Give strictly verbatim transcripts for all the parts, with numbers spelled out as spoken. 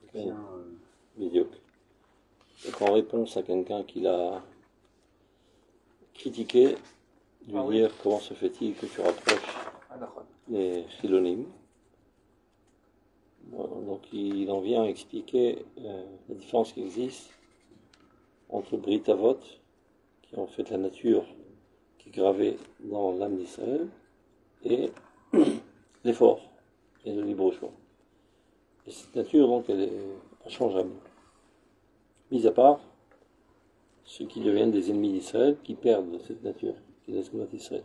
bien euh... médiocre. Donc en réponse à quelqu'un qui l'a critiqué, lui ah, dire oui. Comment se fait-il que tu rapproches ah, les chilonim. Bon, donc il en vient à expliquer euh, la différence qui existe entre Brit Avot, qui est en fait la nature qui est gravée dans l'âme d'Israël, et l'effort et le libre choix. Et cette nature, donc, elle est inchangeable. Mis à part ceux qui deviennent des ennemis d'Israël, qui perdent cette nature, qui est la Sgoulat d'Israël.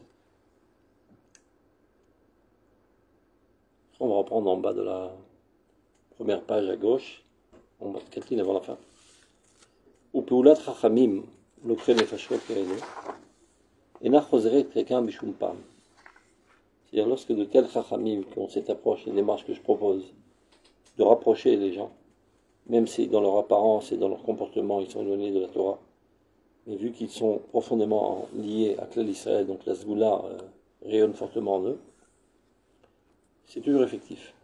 On va reprendre en bas de la première page à gauche, en bas de quatre lignes avant la fin. Upeulat chachamim, l'okre nefashot kaelu, ena choseret rekan bishum pam. C'est-à-dire, lorsque de tels chachamim qui ont cette approche, la démarche que je propose, de rapprocher les gens, même si dans leur apparence et dans leur comportement, ils sont éloignés de la Torah, mais vu qu'ils sont profondément liés à Klal Israël, donc la Sgoula euh, rayonne fortement en eux, c'est toujours effectif.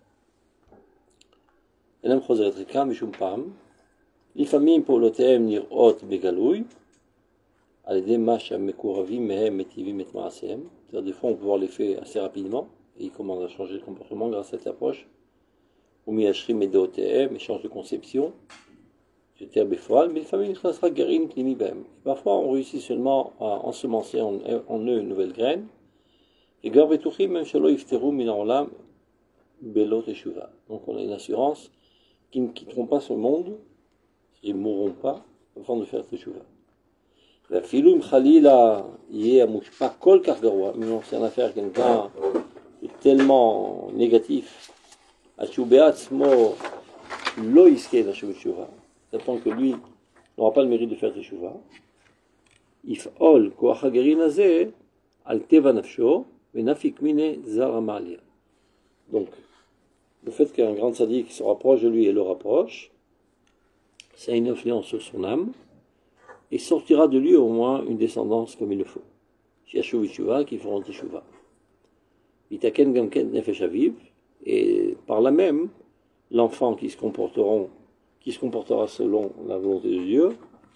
Enam choseret rekan bishum pam, לפעמים פעולותיהם נראות בגלוי, על ידי מה שהמקורבים מהם מטיבים את מעשיהם. C'est-à-dire, des fois, on peut voir l'effet assez rapidement, et ils commencent à changer de comportement grâce à cette approche. Ou miyashrim et deoteihem, échange de conception. J'étais à Béfoal, mais לפעמים נכנס רק גרעין פנימי בהם. Parfois, on réussit seulement à ensemencer en, en eux une nouvelle graine. Et gar betouchim, même שלא יפטרו מן העולם בלא תשובה. Donc, on a une assurance qu'ils ne quitteront pas ce monde. Ils ne mourront pas avant de faire teshuva. La filoum khalila yé amushpa kol kargarwa. Mais non, c'est une affaire quelqu'un est tellement négatif. Ashubeatzmo lo iske la teshuva. J'attends que lui n'aura pas le mérite de faire teshuva. If'ol koach hagarin hazeh al teva nafsho venafik mine zar amalia. Donc, le fait qu'un grand sadique se rapproche de lui et le rapproche, ça a une influence sur son âme, et sortira de lui au moins une descendance comme il le faut. Shiashu Vishuva, qui feront Teshuva. Itaken Gamken Nefesh Aviv, et par là même, l'enfant qui se comporteront, qui se comportera selon la volonté de Dieu,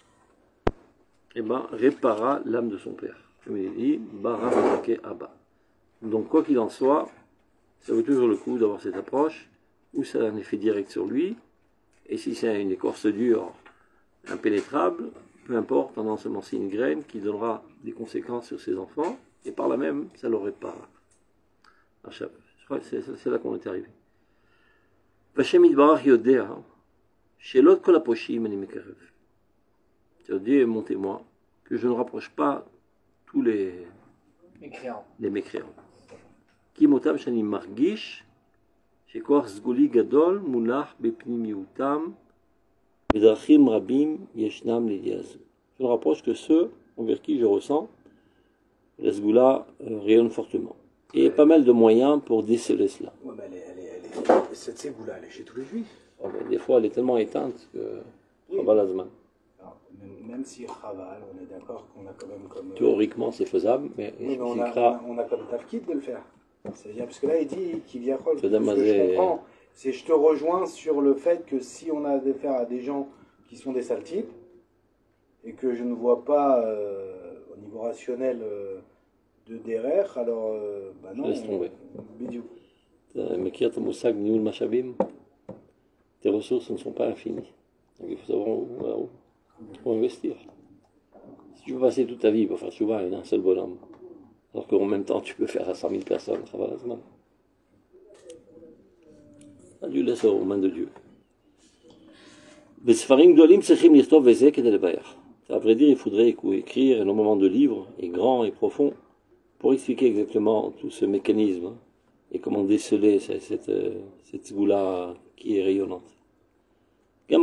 eh ben, réparera l'âme de son père. Comme il est dit, Bara Matake Abba. Donc, quoi qu'il en soit, ça vaut toujours le coup d'avoir cette approche, où ça a un effet direct sur lui. Et si c'est une écorce dure, impénétrable, peu importe, on ensemencer une graine qui donnera des conséquences sur ses enfants, et par là même, ça leur répare. Je crois que c'est, c'est là qu'on est arrivé. Vashem Yitbarach Yodea, Shelot Kol Haposhim Ani Mekarev. Dieu est mon témoin, que je ne rapproche pas tous les mécréants. Les mécréants. Ki motam shani margish, שכוח סגולי גדול מונח בפנימיותם בדרכים רבים ישנם לידיעה זו. Je me rapproche que ceux envers qui je ressens la sgoula euh, rayonne fortement. Et il y a pas mal de moyens pour déceler cela. Ouais, mais elle est, elle est, elle est, cette sgoula, elle est chez tous les juifs. Oh, ben, des fois, elle est tellement éteinte que oui. Chaval Azman. Même, même si Chaval, on est d'accord qu'on a quand même comme... Euh... Théoriquement, c'est faisable, mais... Oui, mais on, a, on, a, on a comme tafkid de le faire. C'est-à-dire, parce que là, il dit qu'il vient ce que je comprends, c'est je te rejoins sur le fait que si on a affaire à des gens qui sont des sales types, et que je ne vois pas euh, au niveau rationnel euh, de derrière, alors, euh, bah non, laisse tomber. Bidiou. Mais qui a ton moussag, Nioul Machabim, tes ressources ne sont pas infinies. Donc il faut savoir où, où, où investir. Si tu veux passer toute ta vie pour faire tchouva, il y a un seul bonhomme. Alors qu'en même temps, tu peux faire à cent mille personnes, ça va la semaine. Dieu laisse aux mains de Dieu. À vrai dire, il faudrait écrire énormément de livres, et grands et profonds, pour expliquer exactement tout ce mécanisme, hein, et comment déceler cette, cette, cette sgoula qui est rayonnante. Ça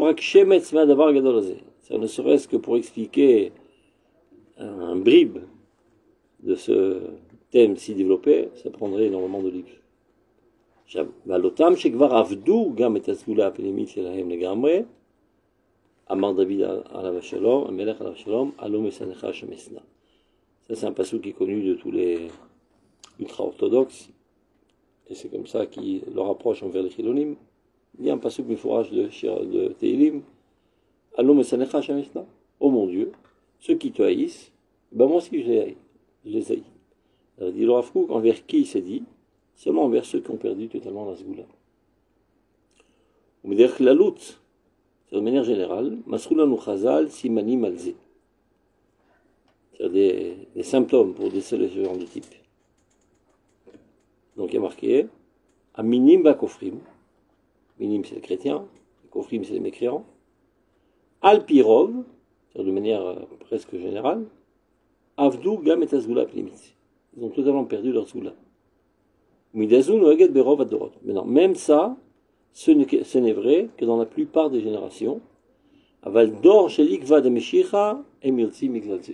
ne serait-ce que pour expliquer un, un bribe de ce thème si développé, ça prendrait énormément de livres. ועלותם שכבר עבדו גם את הסגולה הפנימית שלהם לגמרי, אמר דוד עליו השלום, המלך עליו השלום, הלא משנאך השם אשנא. Ça c'est un passage qui est connu de tous les ultra-orthodoxes, et c'est comme ça qu'ils leur approchent envers les chilonim, il y a un passage mifourage de, de Teilim, Allô Mesanecha Shameshna, oh mon Dieu, ceux qui te haïssent, ben moi aussi je les haïs. Je les haïs. Alors, dit le Rav Kook, envers qui il s'est dit? Seulement envers ceux qui ont perdu totalement la Sgoula. On veut dire que la lutte, de manière générale, Masroulanu Chazal, Simani Malzé. C'est-à-dire des, des symptômes pour déceler ce genre de type. Donc il y a marqué Aminim Bakofrim. Minim c'est les chrétiens, Kofrim c'est les mécréants. Alpirov, c'est-à-dire de manière euh, presque générale, Avdou Gam et Azgoula Plimit. Ils ont totalement perdu leur Zgoula. Midazou Noaget Berov Adorot. Maintenant, même ça, ce n'est vrai que dans la plupart des générations, Aval Dor Shelikva de Meshicha et Milti Migzalze.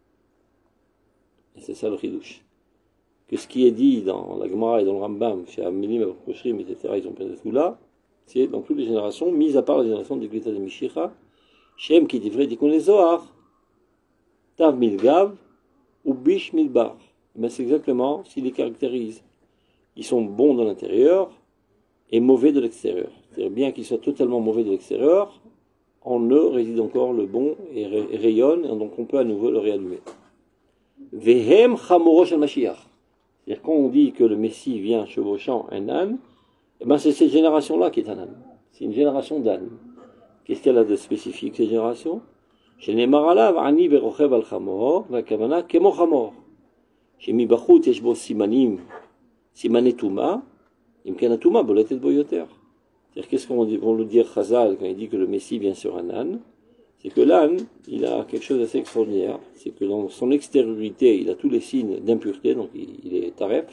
Et c'est ça le chidouche. Que ce qui est dit dans la Gemara et dans le Rambam, chez Amilim, Koshrim, et cetera, ils ont perdu ce goût-là, c'est dans toutes les générations, mis à part la génération de l'Église de Mishicha, Shem qui dit vrai, dit qu'on les Zohar, Tav Milgav, ou Bish Milbar. Mais c'est exactement ce qui les caractérise. Ils sont bons de l'intérieur et mauvais de l'extérieur. C'est-à-dire bien qu'ils soient totalement mauvais de l'extérieur, en eux réside encore le bon et, ray- et rayonne, et donc on peut à nouveau le réallumer. Vehem Chamorosh al-Mashiach. C'est-à-dire quand on dit que le Messie vient chevauchant un âne, eh ben c'est cette génération-là qui est un âne. C'est une génération d'ânes. Qu'est-ce qu'elle a de spécifique, cette génération? Shenemar alav ani verochev al chamor, vakavana kemo chamor. Shemi bachut yesh bo simanim, simane tuma, imken atuma boletet bo yoter. C'est-à-dire qu'est-ce qu'on vont le dire Chazal quand il dit que le Messie vient sur un âne? C'est que l'âne, il a quelque chose d'assez extraordinaire. C'est que dans son extériorité, il a tous les signes d'impureté, donc il, il est taref.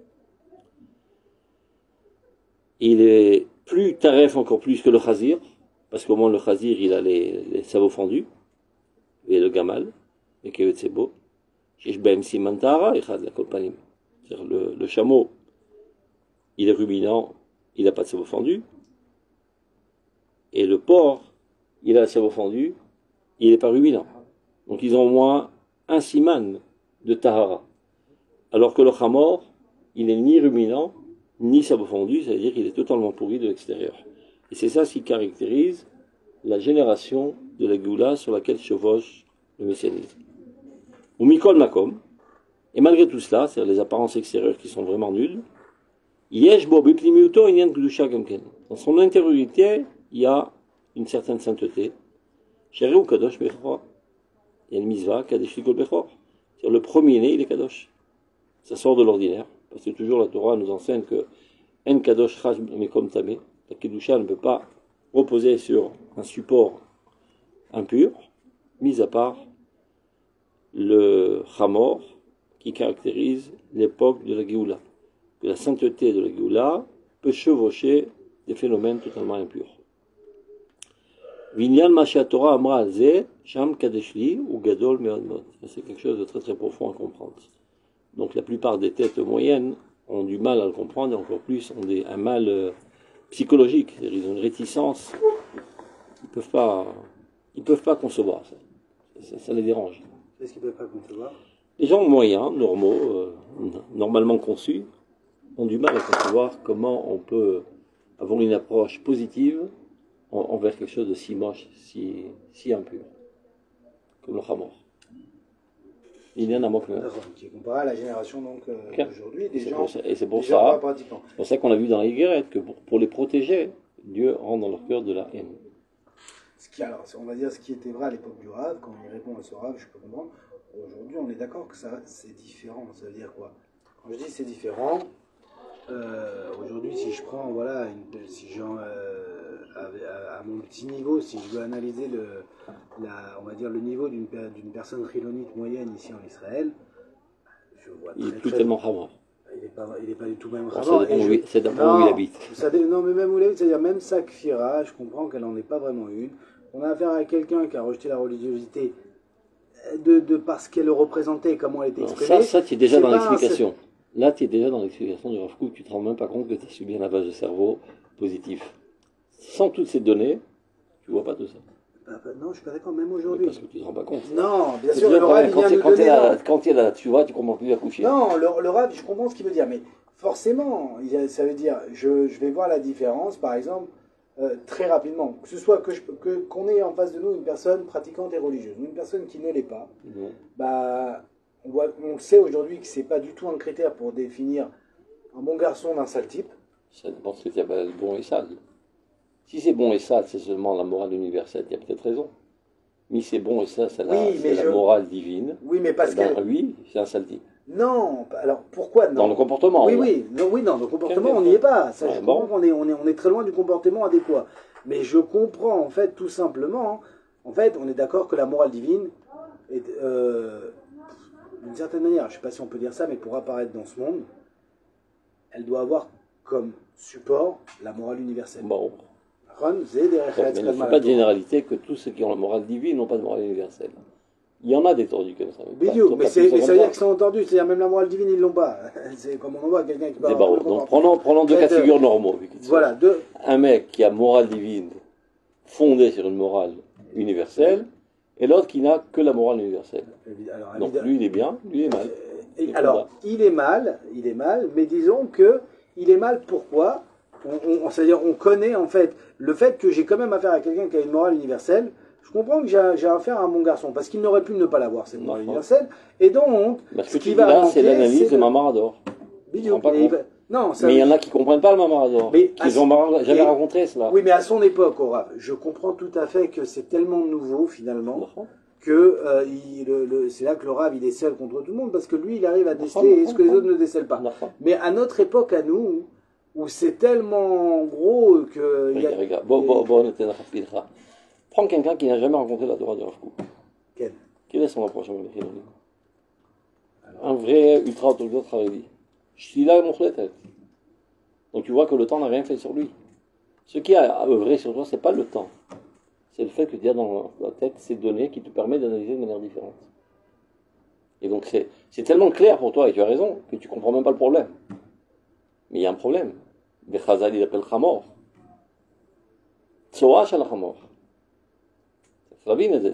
Il est plus taref encore plus que le chazir, parce qu'au moins le chazir, il a les, les sabots fendus, et le gamal, et kevet sebo. Sheshbem simantara, et chaz la kolpanim. C'est-à-dire le, le chameau, il est ruminant, il n'a pas de sabots fendus, et le porc, il a le cerveau fendu, il n'est pas ruminant. Donc ils ont au moins un siman de tahara. Alors que le chamor, il n'est ni ruminant, ni cerveau fendu, c'est-à-dire qu'il est totalement pourri de l'extérieur. Et c'est ça ce qui caractérise la génération de la Géoula sur laquelle chevauche le messianisme. Ou Mikol Makom, et malgré tout cela, c'est-à-dire les apparences extérieures qui sont vraiment nulles, Yesh Bo Biplimiuto Inyan Kedusha Gamken. Dans son intériorité, il y a une certaine sainteté. Chéri ou Kadosh Bechor. Il y a une misva, Kadesh Likol Bechor. C'est-à-dire le premier-né, il est Kadosh. Ça sort de l'ordinaire. Parce que toujours la Torah nous enseigne que En Kadosh Chaj Mekom Tamé. La Kedusha ne peut pas reposer sur un support impur, mis à part le Chamor qui caractérise l'époque de la Géoula. Que la sainteté de la Géoula peut chevaucher des phénomènes totalement impurs. Vinyan Masha Torah Amra Alze, Sham Kadeshli ou Gadol Meod Mod. C'est quelque chose de très très profond à comprendre. Donc la plupart des têtes moyennes ont du mal à le comprendre, et encore plus ont des, un mal euh, psychologique. Ils ont une réticence. Ils ne peuvent pas, ils peuvent pas concevoir ça. Ça, ça les dérange. Qu'est-ce qu'ils ne peuvent pas concevoir? Les gens moyens, normaux, euh, normalement conçus, ont du mal à concevoir comment on peut avoir une approche positive envers quelque chose de si moche, si, si impur, comme le Chamor. Il y en a moins que même. Qui est comparé à la génération donc, euh, okay. d'aujourd'hui, des et gens, ça, et c'est pour des ça, gens pas pratiquants. C'est pour ça qu'on a vu dans la Higuerette que pour, pour les protéger, Dieu rend dans leur cœur de la haine. Ce qui, alors, on va dire ce qui était vrai à l'époque du Rav, quand il répond à ce Rav, je peux comprendre. Aujourd'hui, on est d'accord que ça, c'est différent. Ça veut dire quoi? Quand je dis c'est différent, euh, aujourd'hui, si je prends, voilà, une, si j'en, euh, à, à mon petit niveau, si je veux analyser le, la, on va dire le niveau d'une, d'une personne chilonite moyenne ici en Israël, je vois il est très, plus très, tellement Chamor. Il n'est pas, il est pas du tout même Chamor. C'est d'abord où il habite. Ça, non, mais même où il habite, c'est-à-dire même sa kfira, je comprends qu'elle n'en est pas vraiment une. On a affaire à quelqu'un qui a rejeté la religiosité de, de parce qu'elle représentait, comment elle était exprimée. Ça, ça tu es déjà c'est dans l'explication. Un... Là, tu es déjà dans l'explication du Rav Kook, tu ne te rends même pas compte que tu as subi un lavage de cerveau positif. Sans toutes ces données, tu ne vois pas tout ça. Bah, bah, non, je ne suis pas d'accord, même aujourd'hui. Parce que tu ne te rends pas compte. Non, bien sûr, le Rav, quand, quand, quand, là, quand tu es là, tu vois, tu ne comprends plus à coucher. Non, le, le Rav, je comprends ce qu'il veut dire, mais forcément, ça veut dire, je, je vais voir la différence, par exemple, euh, très rapidement. Que ce soit que je, que, qu'on ait en face de nous une personne pratiquante et religieuse, une personne qui ne l'est pas, mmh. bah, on, voit, on sait aujourd'hui que ce n'est pas du tout un critère pour définir un bon garçon d'un sale type. Ça dépend de ce que tu appelles bon et sale. Si c'est bon et sale, c'est seulement la morale universelle, il y a peut-être raison. Mais c'est bon et ça, c'est la, oui, c'est la je... morale divine. Oui, mais parce eh ben, que... lui, c'est un sale type. Non, alors pourquoi non? Dans le comportement. Oui, oui, non, oui, dans le comportement, on n'y est pas. Ça, ouais, je bon. comprends qu'on est, on est, on est très loin du comportement adéquat. Mais je comprends, en fait, tout simplement, en fait, on est d'accord que la morale divine est, euh, d'une certaine manière, je ne sais pas si on peut dire ça, mais pour apparaître dans ce monde, elle doit avoir comme support la morale universelle. Bon. Ouais, mais il ne faut pas de généralité que tous ceux qui ont la morale divine n'ont pas de morale universelle. Il y en a des tordus comme ça. Mais, pas, mais, c'est, mais ça veut dire qu'ils sont tordus, c'est-à-dire même la morale divine, ils ne l'ont pas. C'est comme on en voit quelqu'un qui parle. Donc prenons, prenons deux cas de figure normaux. Voilà, deux. Un mec qui a morale divine fondée sur une morale universelle, et l'autre qui n'a que la morale universelle. Alors, donc lui il est bien, lui il est mal. Euh, et, alors, il est mal, il est mal, mais disons que il est mal pourquoi on, on, c'est-à-dire on connaît en fait le fait que j'ai quand même affaire à quelqu'un qui a une morale universelle. Je comprends que j'ai, j'ai affaire à mon garçon, parce qu'il n'aurait pu ne pas l'avoir, cette morale universelle. Et donc, bah, ce, ce qui va là, manquer, c'est l'analyse c'est de Mamarador. Vidéo. Non, ça... Mais il y en a qui ne comprennent pas le Mamarador, qui n'ont jamais et... rencontré cela. Oui, mais à son époque, Aura, je comprends tout à fait que c'est tellement nouveau, finalement, que euh, il, le, le, c'est là que le Rav, il décèle contre tout le monde, parce que lui, il arrive à déceler ce que les autres ne décèlent pas. Mais à notre époque, à nous, où c'est tellement gros que... Regarde, regarde, bon, bon, bon, prends quelqu'un qui n'a jamais rencontré la Torah de Rav Kook. Quel Quel est son approche avec les Un vrai ultra-orthodoxe Haredi. Shila et Mokhletet. Donc tu vois que le temps n'a rien fait sur lui. Ce qui a œuvré sur toi, ce n'est pas le temps. C'est le fait que tu as dans la tête ces données qui te permettent d'analyser de manière différente. Et donc c'est, c'est tellement clair pour toi, et tu as raison, que tu ne comprends même pas le problème. Mais il y a un problème. Bechazal, il appelle Chamor. Tsoa shel Chamor. On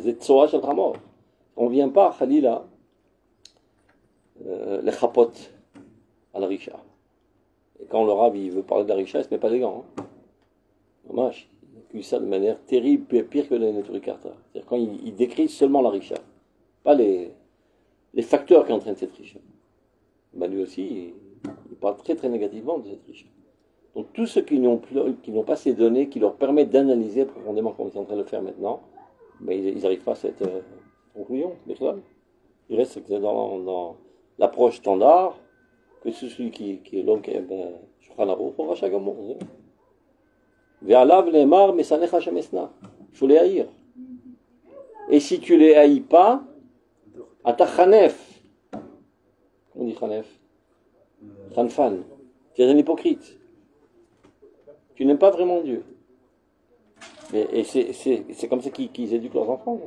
ne vient pas, Khalila, euh, les chapot à la richa. Et quand le Rav il veut parler de la richa, il ne se met pas les gants. Hein. Dommage, il accuse ça de manière terrible, pire que les Neturikarta. C'est-à-dire quand il, il décrit seulement la richa, pas les, les facteurs qui entraînent cette richa. Ben lui aussi, il, il parle très très négativement de cette richa. Donc tous ceux qui n'ont, plus, qui n'ont pas ces données qui leur permettent d'analyser profondément comme ils sont en train de le faire maintenant, mais ils n'arrivent pas à cette euh, conclusion. Il reste dans, dans l'approche standard que celui qui, qui est l'homme qui est ben, il faut les haïr. Et si tu les haïs pas, à ta khanef, on dit khanef, khanfan, tu es un hypocrite. Tu n'aimes pas vraiment Dieu. Mais, et c'est, c'est, c'est comme ça qu'ils, qu'ils éduquent leurs enfants.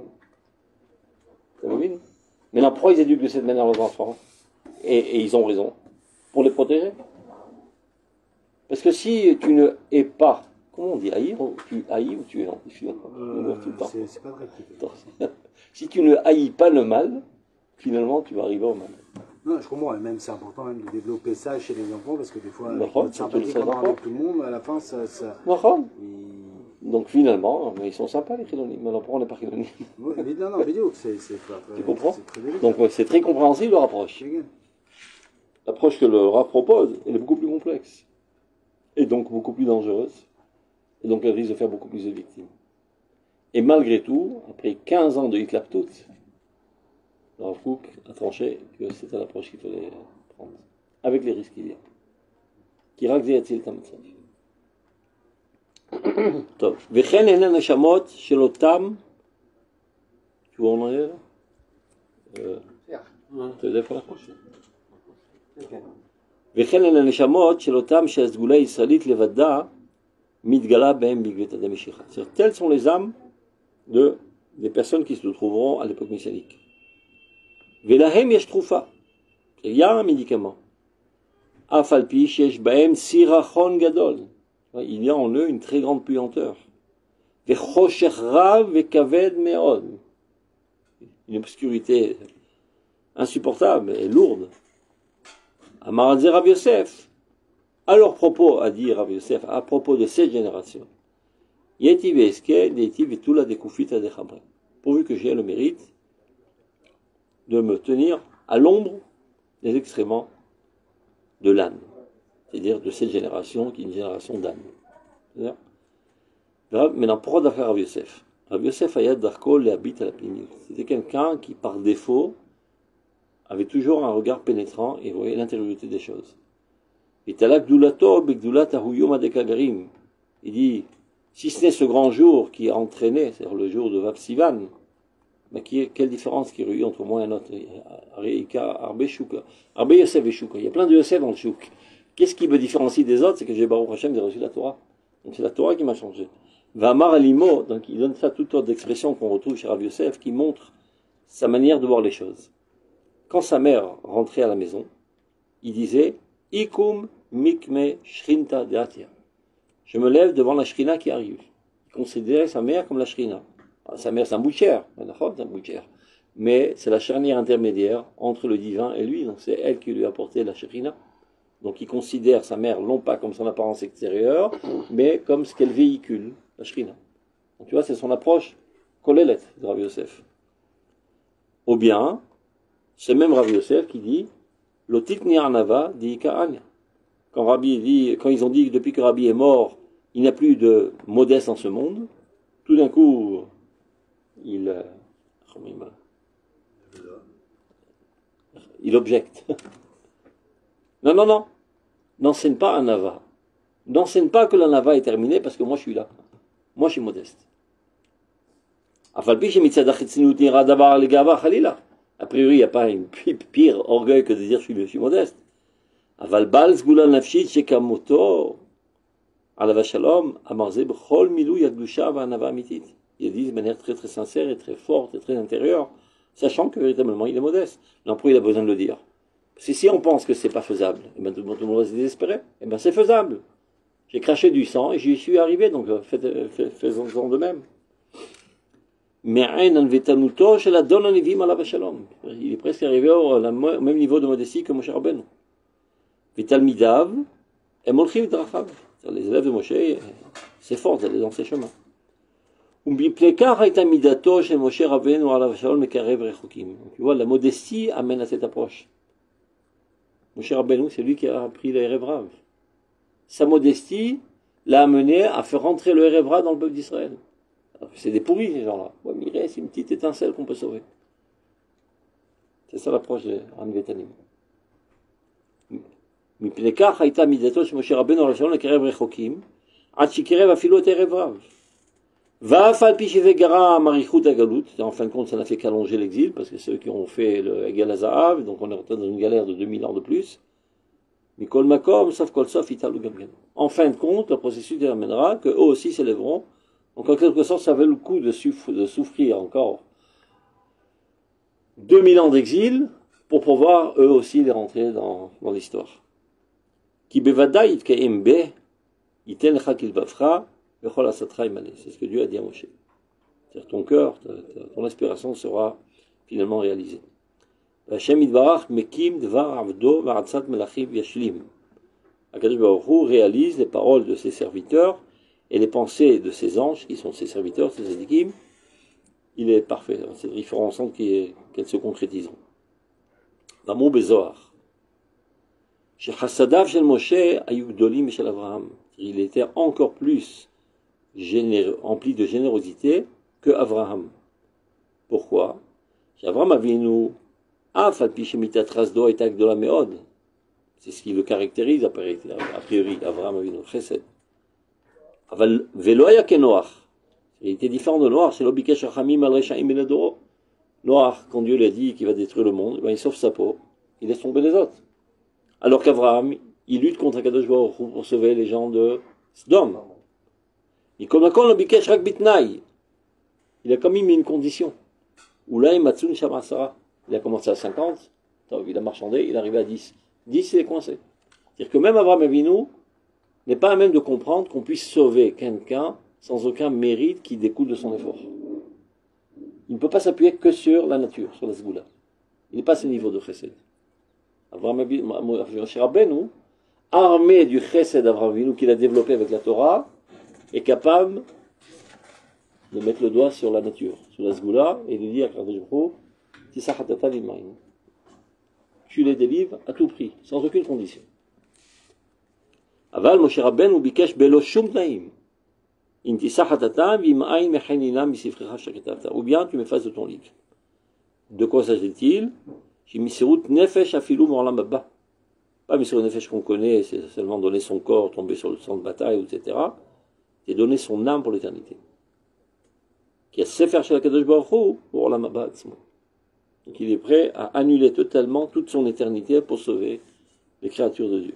Maintenant, pourquoi ils éduquent de cette manière leurs enfants et, et ils ont raison. Pour les protéger. Parce que si tu ne hais pas, comment on dit haïr, tu haïs ou tu es identifié euh, c'est, c'est pas vrai. Si tu ne haïs pas le mal, finalement tu vas arriver au mal. Non, je comprends, et même c'est important même de développer ça chez les enfants, parce que des fois, avec sympathie avec tout le monde, à la fin, ça... ça il... Donc finalement, mais ils sont sympas les Khilonim, alors pourquoi on n'est pas Khilonim? Oui, non, non, vidéo, c'est, c'est pas... Tu comprends? C'est Donc c'est très compréhensible leur approche. L'approche que le Rav propose, elle est beaucoup plus complexe. Et donc beaucoup plus dangereuse. Et donc elle risque de faire beaucoup plus de victimes. Et malgré tout, après quinze ans de Hitlaptout, le Rav Kook a tranché que c'était l'approche qu'il fallait prendre, avec les risques qu'il y a. Qui rakzéatil tamatzav. טוב, וכן הן הנשמות של אותם, tu vois, on en est là? אתה יודע איפה אנחנו? וכן הן הנשמות של אותם שהסגולה הישראלית לבדה מתגלה בהם בגבית עדי משיחה. Telles sont les âmes de, des personnes qui se trouveront à l'époque messianique. ולהם יש תרופה, il y a un médicament. אף על פי שיש בהם סירחון גדול. Il y a en eux une très grande puanteur. Vechoshech rav vekaved meod. Une obscurité insupportable et lourde. Amar Rav Yosef. À leur propos, a dit Rav Yosef, à propos de cette génération. Yetiv eske, yetiv et tout la découfite des chabré. Pourvu que j'ai le mérite de me tenir à l'ombre des excréments de l'âne. C'est-à-dire de cette génération qui est une génération d'âne. Maintenant, pourquoi d'après Rav Yosef? Rav Yosef Ayad Darko le habite à la plénitude. C'était quelqu'un qui, par défaut, avait toujours un regard pénétrant et voyait l'intériorité des choses. Il dit, si ce n'est ce grand jour qui a entraîné, c'est-à-dire le jour de Vav Sivan, mais qui est, quelle différence qu'il y a eu entre moi et un autre? Arbe Yosef et Shouka. Il y a plein de Yosef dans le Chouk. Qu'est-ce qui me différencie des autres? C'est que j'ai Baruch Hashem, j'ai reçu la Torah. Donc c'est la Torah qui m'a changé. Vamar Alimo, donc il donne ça toute sorte d'expressions qu'on retrouve chez Rav Yosef, qui montre sa manière de voir les choses. Quand sa mère rentrait à la maison, il disait Ikum mikme shrinta deatia. Je me lève devant la shrina qui arrive. Il considérait sa mère comme la shrina. Sa mère, c'est un boucher, c'est un boucher. Mais c'est la charnière intermédiaire entre le divin et lui, donc c'est elle qui lui a apporté la shrina. Donc il considère sa mère non pas comme son apparence extérieure, mais comme ce qu'elle véhicule, la shrina. Donc tu vois, c'est son approche kolelet de Rav Yosef. Ou bien, c'est même Rav Yosef qui dit Lotit ni'anava di ka'anya. Quand Rabbi dit, quand ils ont dit que depuis que Rabbi est mort, il n'y a plus de modeste dans ce monde, tout d'un coup, il, euh, il objecte. Non, non, non. N'enseigne pas un nava. N'enseigne pas que la nava est terminée parce que moi je suis là. Moi je suis modeste. A priori, il n'y a pas un pire orgueil que de dire je suis, je suis modeste. Aval bal zgula nafshit shekamoto alava shalom amarze b'chol milou yagdusha v'anava amitit. Il dit de manière très très sincère et très forte et très intérieure, sachant que véritablement il est modeste. Non, pourquoi il a besoin de le dire? Parce que si on pense que c'est pas faisable, et ben tout le monde va se désespérer. Et ben c'est faisable. J'ai craché du sang et j'y suis arrivé, donc faisons-en de même. Mais il est presque arrivé au même niveau de modestie que Moshe Rabbeinu. Vitalmidav et Molchiv Drachav. Les élèves de Moshe, c'est fort d'aller dans ces chemins. Tu vois, la modestie amène à cette approche. Moshe Rabbeinu, c'est lui qui a appris le Erev Rav. Sa modestie l'a amené à faire rentrer le Erev Rav dans le peuple d'Israël. C'est des pourris, ces gens-là. Ouais, mais il reste une petite étincelle qu'on peut sauver. C'est ça l'approche de Ran Vetanim. מפנקח הייתה מידתו של משה רבנו הראשון לקרב רחוקים, עד שקירב אפילו את ערב רב. ואף על פי שזה גרם אריכות הגלות, en fin de compte ça n'a fait qu'allonger l'exil, parce que ceux qui ont fait le Egal Hazahav, donc on est rentré dans une galère de deux mille ans de plus, Mikol Makom, sauf Kol Sof, Italou Gamgen. En fin de compte, le processus déterminera qu'eux aussi s'élèveront. Donc en quelque sorte, ça vaut le coup de, souffrir, de souffrir encore deux mille ans d'exil pour pouvoir eux aussi les rentrer dans, dans l'histoire. Ki bevadai itkaim be, iten lecha kilvavcha, vechol asatra imane. C'est ce que Dieu a dit à Moshe. C'est-à-dire ton cœur, ta, ta, ton inspiration sera finalement réalisée. Hashem Yitbarach mekim dvar avdo varatzat melachim yashlim. Akadosh Baruch Hu réalise les paroles de ses serviteurs et les pensées de ses anges, qui sont ses serviteurs, ses tzadikim. Il est parfait. C'est il fera en sorte qu'elles se concrétisent. L'amour bezoar. Chez Chassadav shel Moshe ayuk dolim shel Avraham. Il était encore plus généreux, rempli de générosité que Avraham. Pourquoi? Chez Avraham Avinu, af al pi shemitatras do et agdola meod. C'est ce qui le caractérise a priori, Avraham Avinu, Chesed. Aval veloya ke Noach. Il était différent de Noach, c'est l'obikesh rachamim al reshaim ben adoro. Noach, quand Dieu lui a dit qu'il va détruire le monde, ben il sauve sa peau, il laisse tomber les autres. Alors qu'Avraham, il lutte contre Akadosh Baruch Hu pour sauver les gens de Sodome. Il a quand même mis une condition. Il a commencé à cinquante, il a marchandé, il est arrivé à dix. dix, il est coincé. C'est-à-dire que même Avraham Avinu n'est pas à même de comprendre qu'on puisse sauver quelqu'un sans aucun mérite qui découle de son effort. Il ne peut pas s'appuyer que sur la nature, sur la Sgoula. Il n'est pas à ce niveau de Chesed. Avraham Avinu, armé du Chesed d'Avraham Avinu qu'il a développé avec la Torah, est capable de mettre le doigt sur la nature, sur la Sgoula, et de dire à Kadosh Baruch Hu, Tisachatata Limain. Tu les délivres à tout prix, sans aucune condition. Aval Moshe Rabbeinu bikesh belo shum tnaim. In tisachatata v'im'ain mechenina misifrecha sheketavta. Ou bien tu m'effaces de ton livre. De quoi s'agit-il? J'ai misirut nefesh afilu morlam abba. Pas misirut nefesh qu'on connaît, c'est seulement donner son corps, tomber sur le champ de bataille, et cetera. C'est donner son âme pour l'éternité. Qui a sefer shel Kadosh Baruch Hu morlam abba atzmo. Donc il est prêt à annuler totalement toute son éternité pour sauver les créatures de Dieu.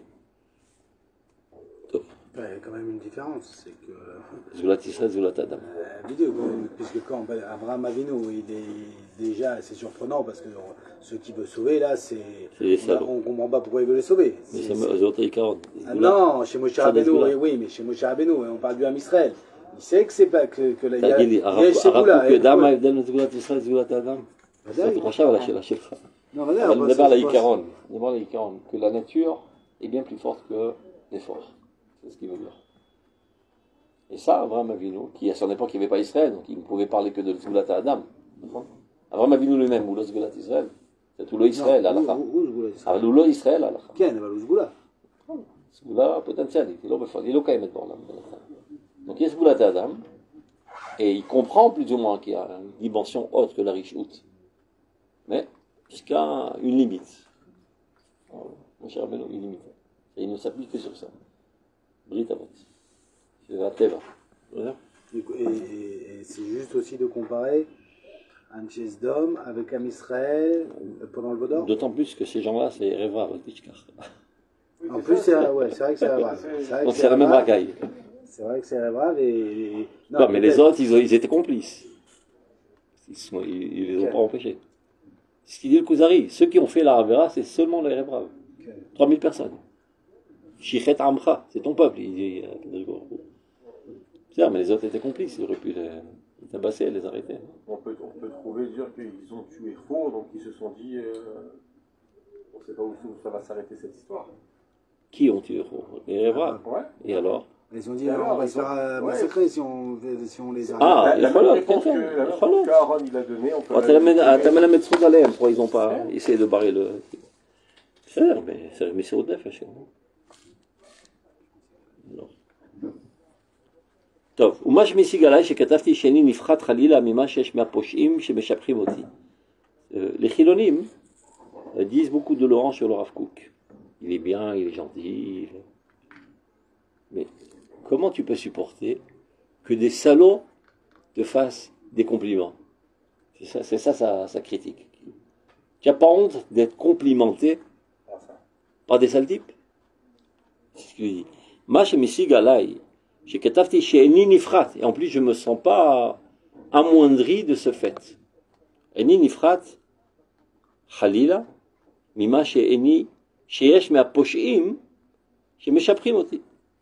Top. Il y a quand même une différence, c'est que... Zoulat Israël, Zoulat Adam. Euh, vidéo, puisque quand Abraham Avinu, il est déjà, c'est surprenant parce que ceux qui veut sauver là, c'est... On ne comprend pas pourquoi il veut les sauver. Mais c'est Zoulat Ikaron. Ah non, chez Moshe Rabbeinu, oui, oui, mais chez Moshe Rabbeinu, on parle du Ham Israël. Il sait que c'est pas que... que il y a... Il y a Séboula. que Dama Evdel Zoulat Israël, Zoulat Adam. C'est pour ça, voilà, chez la chef. Non, d'abord la Ikaron. D'abord la Ikaron. Que la nature est bien plus forte que l'effort. C'est ce qu'il veut dire. Et ça, Abraham Avinu, qui à son époque il n'y avait pas Israël, donc il ne pouvait parler que de Zoulat Adam. Abraham Avinu lui-même, ou le Zoulat Israël, c'est tout le Israël, Alakha. Ah, le Israël, Alakha. Ken, אבל הוא סגולה. סגולה פוטנציאלית, היא לא בפועל, היא לא קיימת בעולם. Donc il y a Zoulat Adam, et il comprend plus ou moins qu'il y a une dimension autre que la Rishut. Mais jusqu'à une limite. Mon cher Abeno, une limite. Et il ne s'appuie que sur ça. Brit Avot. C'est la Teva. Voilà. Et, et, et c'est juste aussi de comparer un Chesdom avec un Israël pendant le Vaudor. D'autant plus que ces gens-là, c'est Revra, en plus, c'est vrai que c'est Revra. Donc c'est la même racaille. C'est vrai que c'est Revra et... Non, non mais les autres, ils, ont, ils étaient complices. Ils ne ils, ils les ont pas empêchés. C'est ce qu'il dit le Kuzari. Ceux qui ont fait la Ravera, c'est seulement les Revra. Okay. trois mille personnes. Shichet Amcha, c'est ton peuple, il dit. C'est mais les autres étaient complices, ils auraient pu les, les tabasser, les arrêter. On peut, on peut trouver, dire qu'ils ont tué faux, donc ils se sont dit, euh, on ne sait pas où ça va s'arrêter cette histoire. Qui ont tué faux? Les Revra. Ouais. Et alors? Ils ont dit, alors, on va se faire massacrer si on, si on les arrête. Ah, il faut la réponse qu'Aaron il a donnée, on peut... T'as la mettre sous Alem, pourquoi ils n'ont pas essayé de barrer le... C'est mais c'est mais c'est au def, chez nous. טוב, ומה שמשיג עליי שכתבתי שאני נפחת חלילה ממה שיש מהפושעים שמשבחים אותי. Les חילונים disent beaucoup de louanges sur le Rav Kook. Il est bien, il est gentil. Il est... Mais comment tu peux supporter que des salauds te fassent des compliments? C'est ça, c'est ça sa, sa critique. Tu n'as pas honte d'être complimenté par des sales types? C'est ce qu'il dit. Ma shemisig alay, shekatafti she'eni nifrat. Et en plus, je ne me sens pas amoindri de ce fait. Eni nifrat, chalila, mima she'eni, she'esh me'aposh'im, she'meshaprim oti.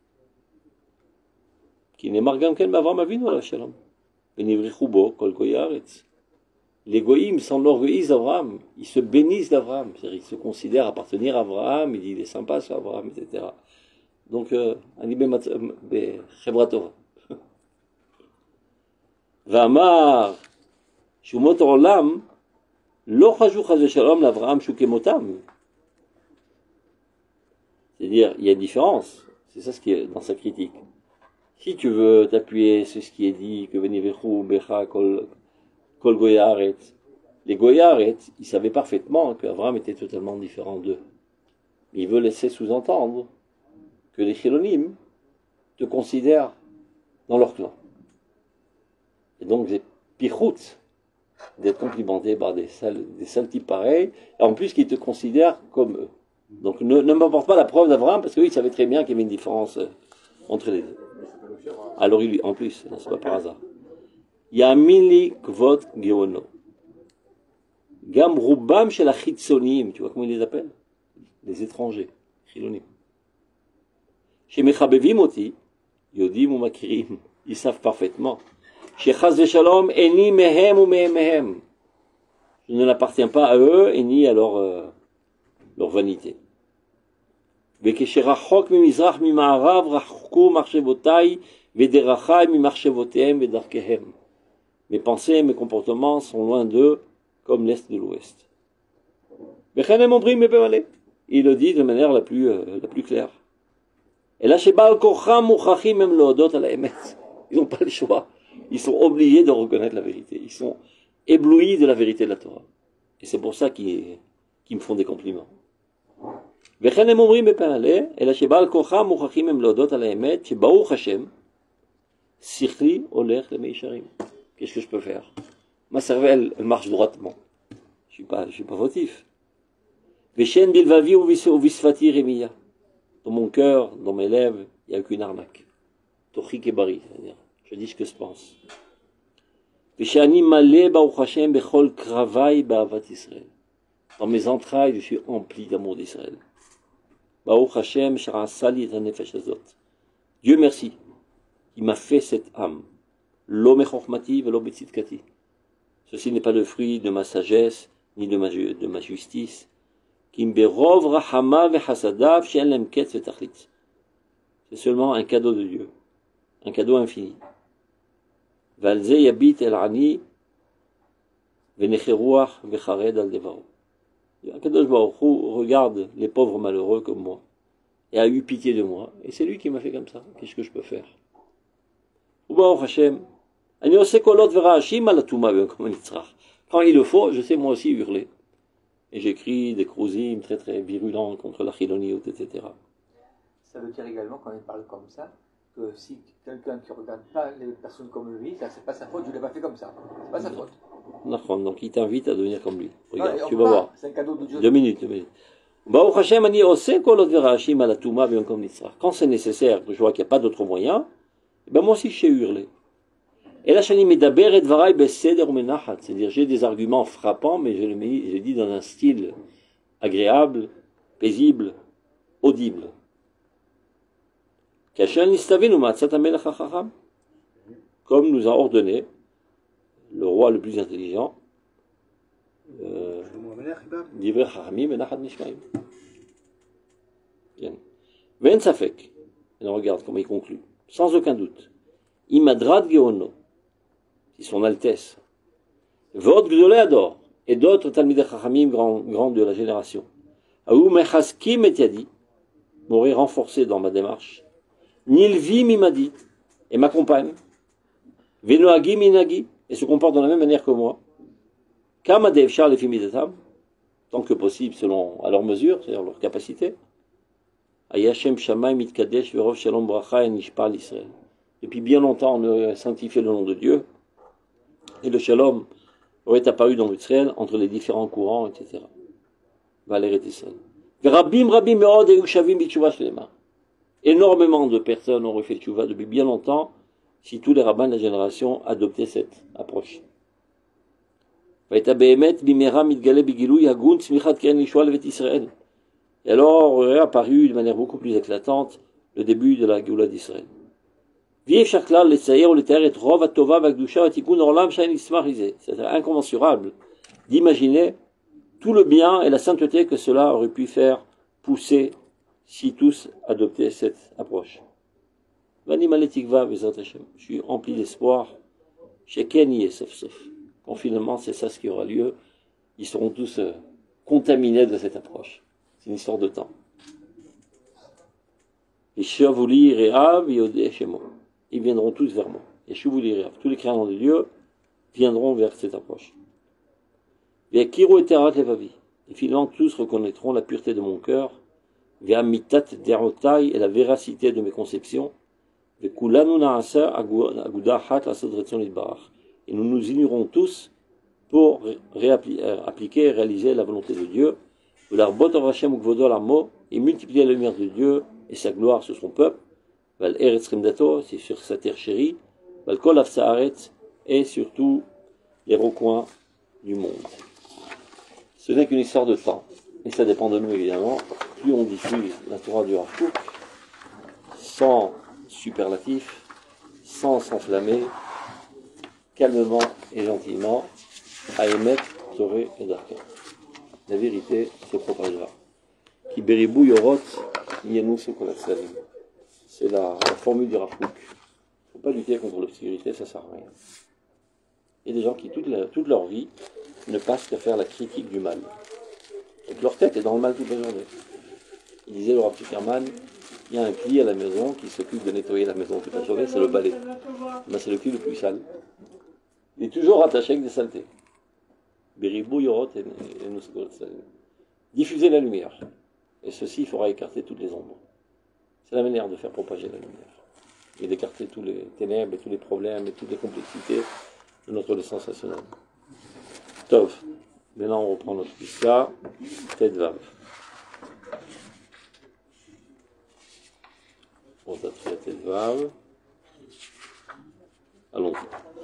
Qui n'est margam ken m'avram avinu ala shalom. Benivrichu bo, kol goy haaretz. Les goïms s'enorgueillissent d'Abraham, ils se bénissent d'Abraham, c'est-à-dire ils se considèrent appartenir à Abraham, ils disent il est sympa sur Abraham, et cetera. Donc, אני בחברה טובה. ואמר, שאומות העולם לא חשבו חס ושלום לאברהם שהוא כמותם. C'est-à-dire, il y a une différence, c'est ça ce qui est dans sa critique. Si tu veux t'appuyer sur ce qui est dit, que Venivechu, Becha, Kol... Kol Goyaret. Les Goyaret, ils savaient parfaitement qu'Abraham était totalement différent d'eux. Mais il veut laisser sous-entendre que les Chilonim te considèrent dans leur clan. Et donc, c'est pichout d'être complimenté par des sales, des sales types pareils, et en plus qu'ils te considèrent comme eux. Donc, ne, ne m'apporte pas la preuve d'Abraham, parce qu'eux, ils savaient très bien qu'il y avait une différence entre les deux. Alors, il, en plus, c'est pas par hasard. Yamili kvot geono. Gam rubam shel achitzonim. Tu vois comment ils les appellent? Les étrangers, chilonim. Chez mechabevim oti, yodim ou makirim, ils savent parfaitement. Chez chaz veshalom, eni mehem ou mehem mehem. Je ne n'appartiens pas à eux et ni à leur, euh, leur vanité. Vekeshe rachok mimizrach mima'arav rachku marchevotai vederachai mimarchevotehem vedarkehem. Mes pensées, mes comportements sont loin d'eux, comme l'Est de l'Ouest. Il le dit de manière la plus, euh, la plus claire. Et là, chez Baal Kocham, Mouchachim, même l'Odot à la Emet. Ils n'ont pas le choix. Ils sont obligés de reconnaître la vérité. Ils sont éblouis de la vérité de la Torah. Et c'est pour ça qu'ils, qu'ils me font des compliments. וכן הם אומרים בפה מלא, אלא שבעל כוחם מוכרחים הם להודות על האמת, שברוך השם, שכלי הולך למי ישרים. Qu'est-ce que je peux faire? Ma cervelle, elle marche droitement. Je suis pas, je suis pas fautif. Veshen bilvavi ou visfati remiya. Dans mon cœur, dans mes lèvres, il n'y a aucune arnaque. Tochik et bari, c'est-à-dire, je dis ce que je pense. Veshani malé baruch Hashem bechol kravai ba'avat Israël. Dans mes entrailles, je suis empli d'amour d'Israël. Baruch Hashem sharasali et nefesh azot. Dieu merci, qui m'a fait cette âme. Lo mechormati velo betzidkati. Ceci n'est pas le fruit de ma sagesse, ni de ma, de ma justice. Kim berov rahama vechasadav she'en lem ketz vetachlit. C'est seulement un cadeau de Dieu, un cadeau infini. Valze yabit el ani venecheruach vechared al devaro. Kadosh Baruch Hu regarde les pauvres malheureux comme moi et a eu pitié de moi. Et c'est lui qui m'a fait comme ça. Qu'est-ce que je peux faire? Baruch Hashem. Quand il le faut, je sais moi aussi hurler. Et j'écris des crousim très très virulents contre la chiloniout, et cetera. Ça veut dire également, quand il parle comme ça, que si quelqu'un qui ne regarde pas les personnes comme lui, ça c'est pas sa faute, je ne l'ai pas fait comme ça. C'est pas sa faute. Donc il t'invite à devenir comme lui. Regarde, non, tu vas voir. C'est un cadeau de Dieu. Deux minutes, deux minutes. Quand c'est nécessaire, que je vois qu'il n'y a pas d'autre moyen, ben moi aussi je sais hurler. Et là, c'est-à-dire j'ai des arguments frappants, mais je les dis dans un style agréable, paisible, audible. Comme nous a ordonné le roi le plus intelligent, euh, Divrei Chachamim Benachat Nishmaim. Ve'en safek. Et on regarde comment il conclut. Sans aucun doute. Imadrat Geono, qui son Altesse. Vod Gdolei Ador, et d'autres Talmidei Chachamim grands grand de la génération. Aou Mechaskim et Yadi, m'aurait renforcé dans ma démarche. Nilvi Mimadi, et m'accompagne. Venoagi Minagi, et se comporte de la même manière que moi. Kamadev Charles et Fimidatam, tant que possible selon à leur mesure, c'est-à-dire leur capacité. Ayashem Shammai Mitkadesh Verov Shalom Bracha et Nishpal Israël. Depuis bien longtemps, on aurait sanctifié le nom de Dieu, et le Shalom aurait apparu dans Israël entre les différents courants, et cetera. Valéret Israël. Rabim Rabim Meod et Ushavim Bitshuva Shlema. Énormément de personnes ont refait Tshuva depuis bien longtemps, si tous les rabbins de la génération adoptaient cette approche. Et alors aurait apparu de manière beaucoup plus éclatante le début de la Géoula d'Israël. C'est incommensurable d'imaginer tout le bien et la sainteté que cela aurait pu faire pousser si tous adoptaient cette approche. Je suis rempli d'espoir. Chez Kenny et Sef Quand finalement c'est ça ce qui aura lieu, ils seront tous euh, contaminés de cette approche. C'est une histoire de temps. Ils viendront tous vers moi. Et tous les créants de Dieu viendront vers cette approche. Et finalement tous reconnaîtront la pureté de mon cœur, et la véracité de mes conceptions. Et nous nous unirons tous pour appliquer et réaliser la volonté de Dieu, et multiplier la lumière de Dieu et sa gloire sur son peuple, c'est sur sa terre chérie, et surtout les recoins du monde. Ce n'est qu'une histoire de temps, et ça dépend de nous évidemment. Plus on diffuse la Torah du Rav Kook, sans superlatif, sans s'enflammer, calmement et gentiment, à émettre Toré et Darka. La vérité se propagera. Ki beribou yorot yenu sekolatsalim. C'est la, la formule du Rav Kook. Il ne faut pas lutter contre l'obscurité, ça ne sert à rien. Il y a des gens qui, toute, la, toute leur vie, ne passent qu'à faire la critique du mal. Donc leur tête est dans le mal toute la journée. Il disait, le Rav Zuckerman, il y a un cli à la maison qui s'occupe de nettoyer la maison toute la journée, c'est le balai. Ben, c'est le cli le plus sale. Il est toujours attaché avec des saletés. Diffuser la lumière. Et ceci, il faudra écarter toutes les ombres. C'est la manière de faire propager la lumière. Et d'écarter tous les ténèbres et tous les problèmes et toutes les complexités de notre le sensationnel. Tov. Maintenant, on reprend notre pista. Tête vav. On a pris la tête vav. Allons-y.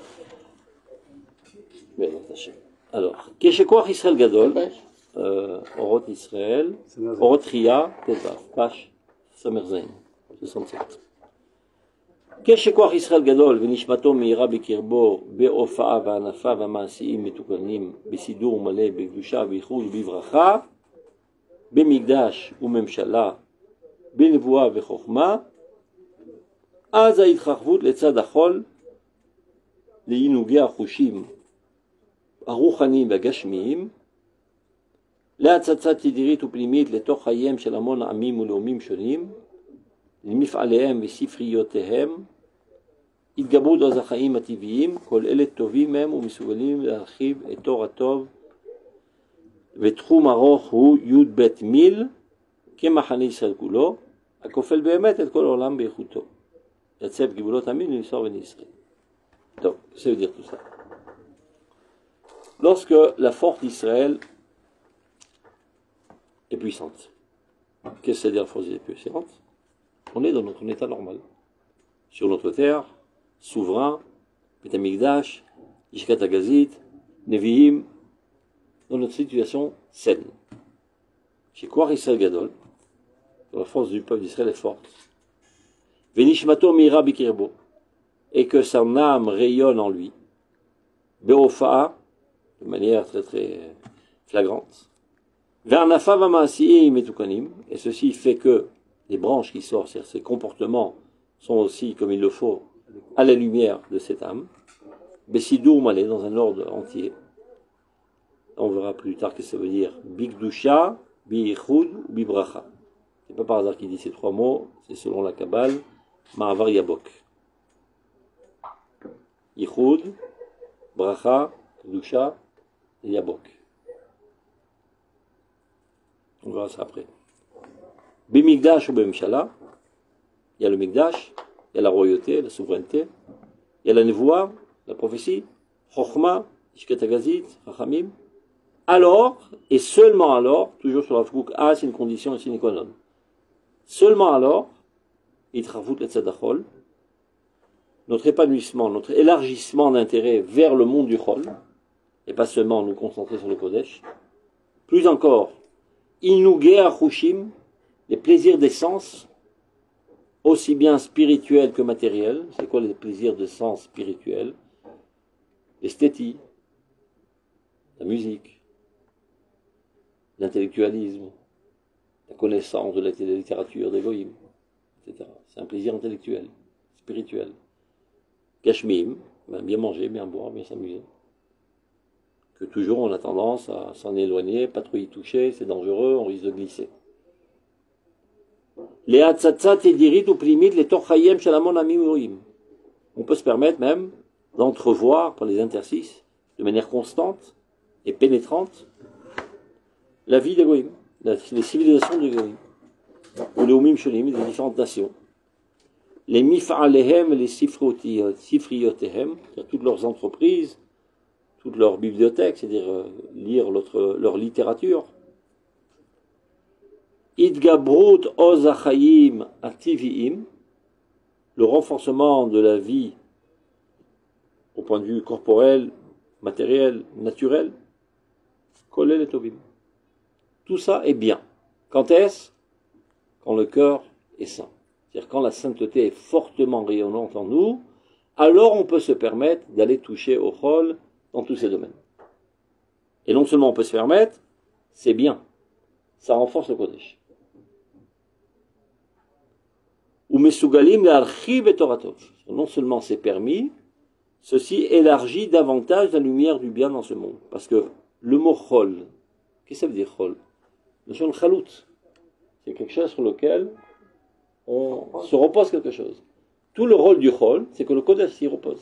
Bien attaché. Alors, Keshekoach Israël Gadol, Orot Israël, Orot Ria, tête vav. Page Samerzain, soixante-sept. כשכוח ישראל גדול ונשמתו מהירה בקרבו בהופעה והנפה והמעשיים מתוקנים בסידור מלא בקדושה ובייחוד ובברכה במקדש וממשלה בנבואה וחוכמה אז ההתרחבות לצד החול לעינוגי החושים הרוחניים והגשמיים להצצה תדירית ופנימית לתוך חייהם של המון עמים ולאומים שונים למפעליהם וספריותיהם, התגברות עוז החיים הטבעיים, כל אלה טובים הם ומסוגלים להרחיב את אור הטוב, ותחום ארוך הוא י"ב מיל, כמחנה ישראל כולו, הכופל באמת את כל העולם באיכותו. יצב גבולות עמים למסור בני ישראל. טוב, ça veut dire tout ça. Lorsque la force d'Israël est puissante, qu'est-ce que c'est dire la force d'Israël est puissante? On est dans notre état normal. Sur notre terre, souverain, Beth Amikdash, Ishkat Agazit, Nevi'im, dans notre situation saine. Chez Kouar Israël Gadol, la force du peuple d'Israël est forte. Venishmato Mira Bikirbo, et que son âme rayonne en lui. Beofa'a, de manière très très flagrante. Vernafa Vamasi'im Etukanim, et ceci fait que les branches qui sortent, c'est-à-dire ces comportements, sont aussi, comme il le faut, à la lumière de cette âme. Bessidour Malé, dans un ordre entier. On verra plus tard que ça veut dire Bigdusha, Bi'ichud ou Bibracha. C'est pas par hasard qu'il dit ces trois mots, c'est selon la Kabbale, Ma'avar Yabok. Ichud, Bracha, Dusha et Yabok. On verra ça après. Bimigdash ou Bemshala, il y a le Migdash, il y a la royauté, la souveraineté, il y a la Nevoa, la prophétie, Chochma, Ishkat Agazit, Chachamim. Alors, et seulement alors, toujours sur la Fkouk, ah, c'est une condition sine qua non. Seulement alors, Yitrafut le Tzadachol, notre épanouissement, notre élargissement d'intérêt vers le monde du Chol, et pas seulement nous concentrer sur le Kodesh, plus encore, Inugé Achushim, les plaisirs des sens, aussi bien spirituels que matériels. C'est quoi les plaisirs de sens spirituels? L'esthétique, la musique, l'intellectualisme, la connaissance de la littérature d'égoïme, et cetera. C'est un plaisir intellectuel, spirituel. Kashmim, bien manger, bien boire, bien s'amuser. Que toujours on a tendance à s'en éloigner, pas trop y toucher, c'est dangereux, on risque de glisser. Les hatzatzat et dirit ou primit les torchayem shalamon amimoim. On peut se permettre même d'entrevoir par les interstices, de manière constante et pénétrante, la vie d'Egoïm, les civilisations d'Egoïm, ou les Omim Sholim, des différentes nations. Les mif'alehem et les sifriotehem, toutes leurs entreprises, toutes leurs bibliothèques, c'est-à-dire euh, lire leur, leur littérature. Idgabrut ozachayim ativiim, le renforcement de la vie au point de vue corporel, matériel, naturel, kolel et tovim. Tout ça est bien. Quand est-ce? Quand le cœur est saint. C'est-à-dire quand la sainteté est fortement rayonnante en nous, alors on peut se permettre d'aller toucher au chol dans tous ces domaines. Et non seulement on peut se permettre, c'est bien. Ça renforce le Kodesh. Ou mesugalim l'archiv et toratov. Non seulement c'est permis, ceci élargit davantage la lumière du bien dans ce monde. Parce que le mot chol, qu'est-ce que ça veut dire chol? Le son chalout, c'est quelque chose sur lequel on se repose quelque chose. Tout le rôle du chol, c'est que le Kodesh s'y repose.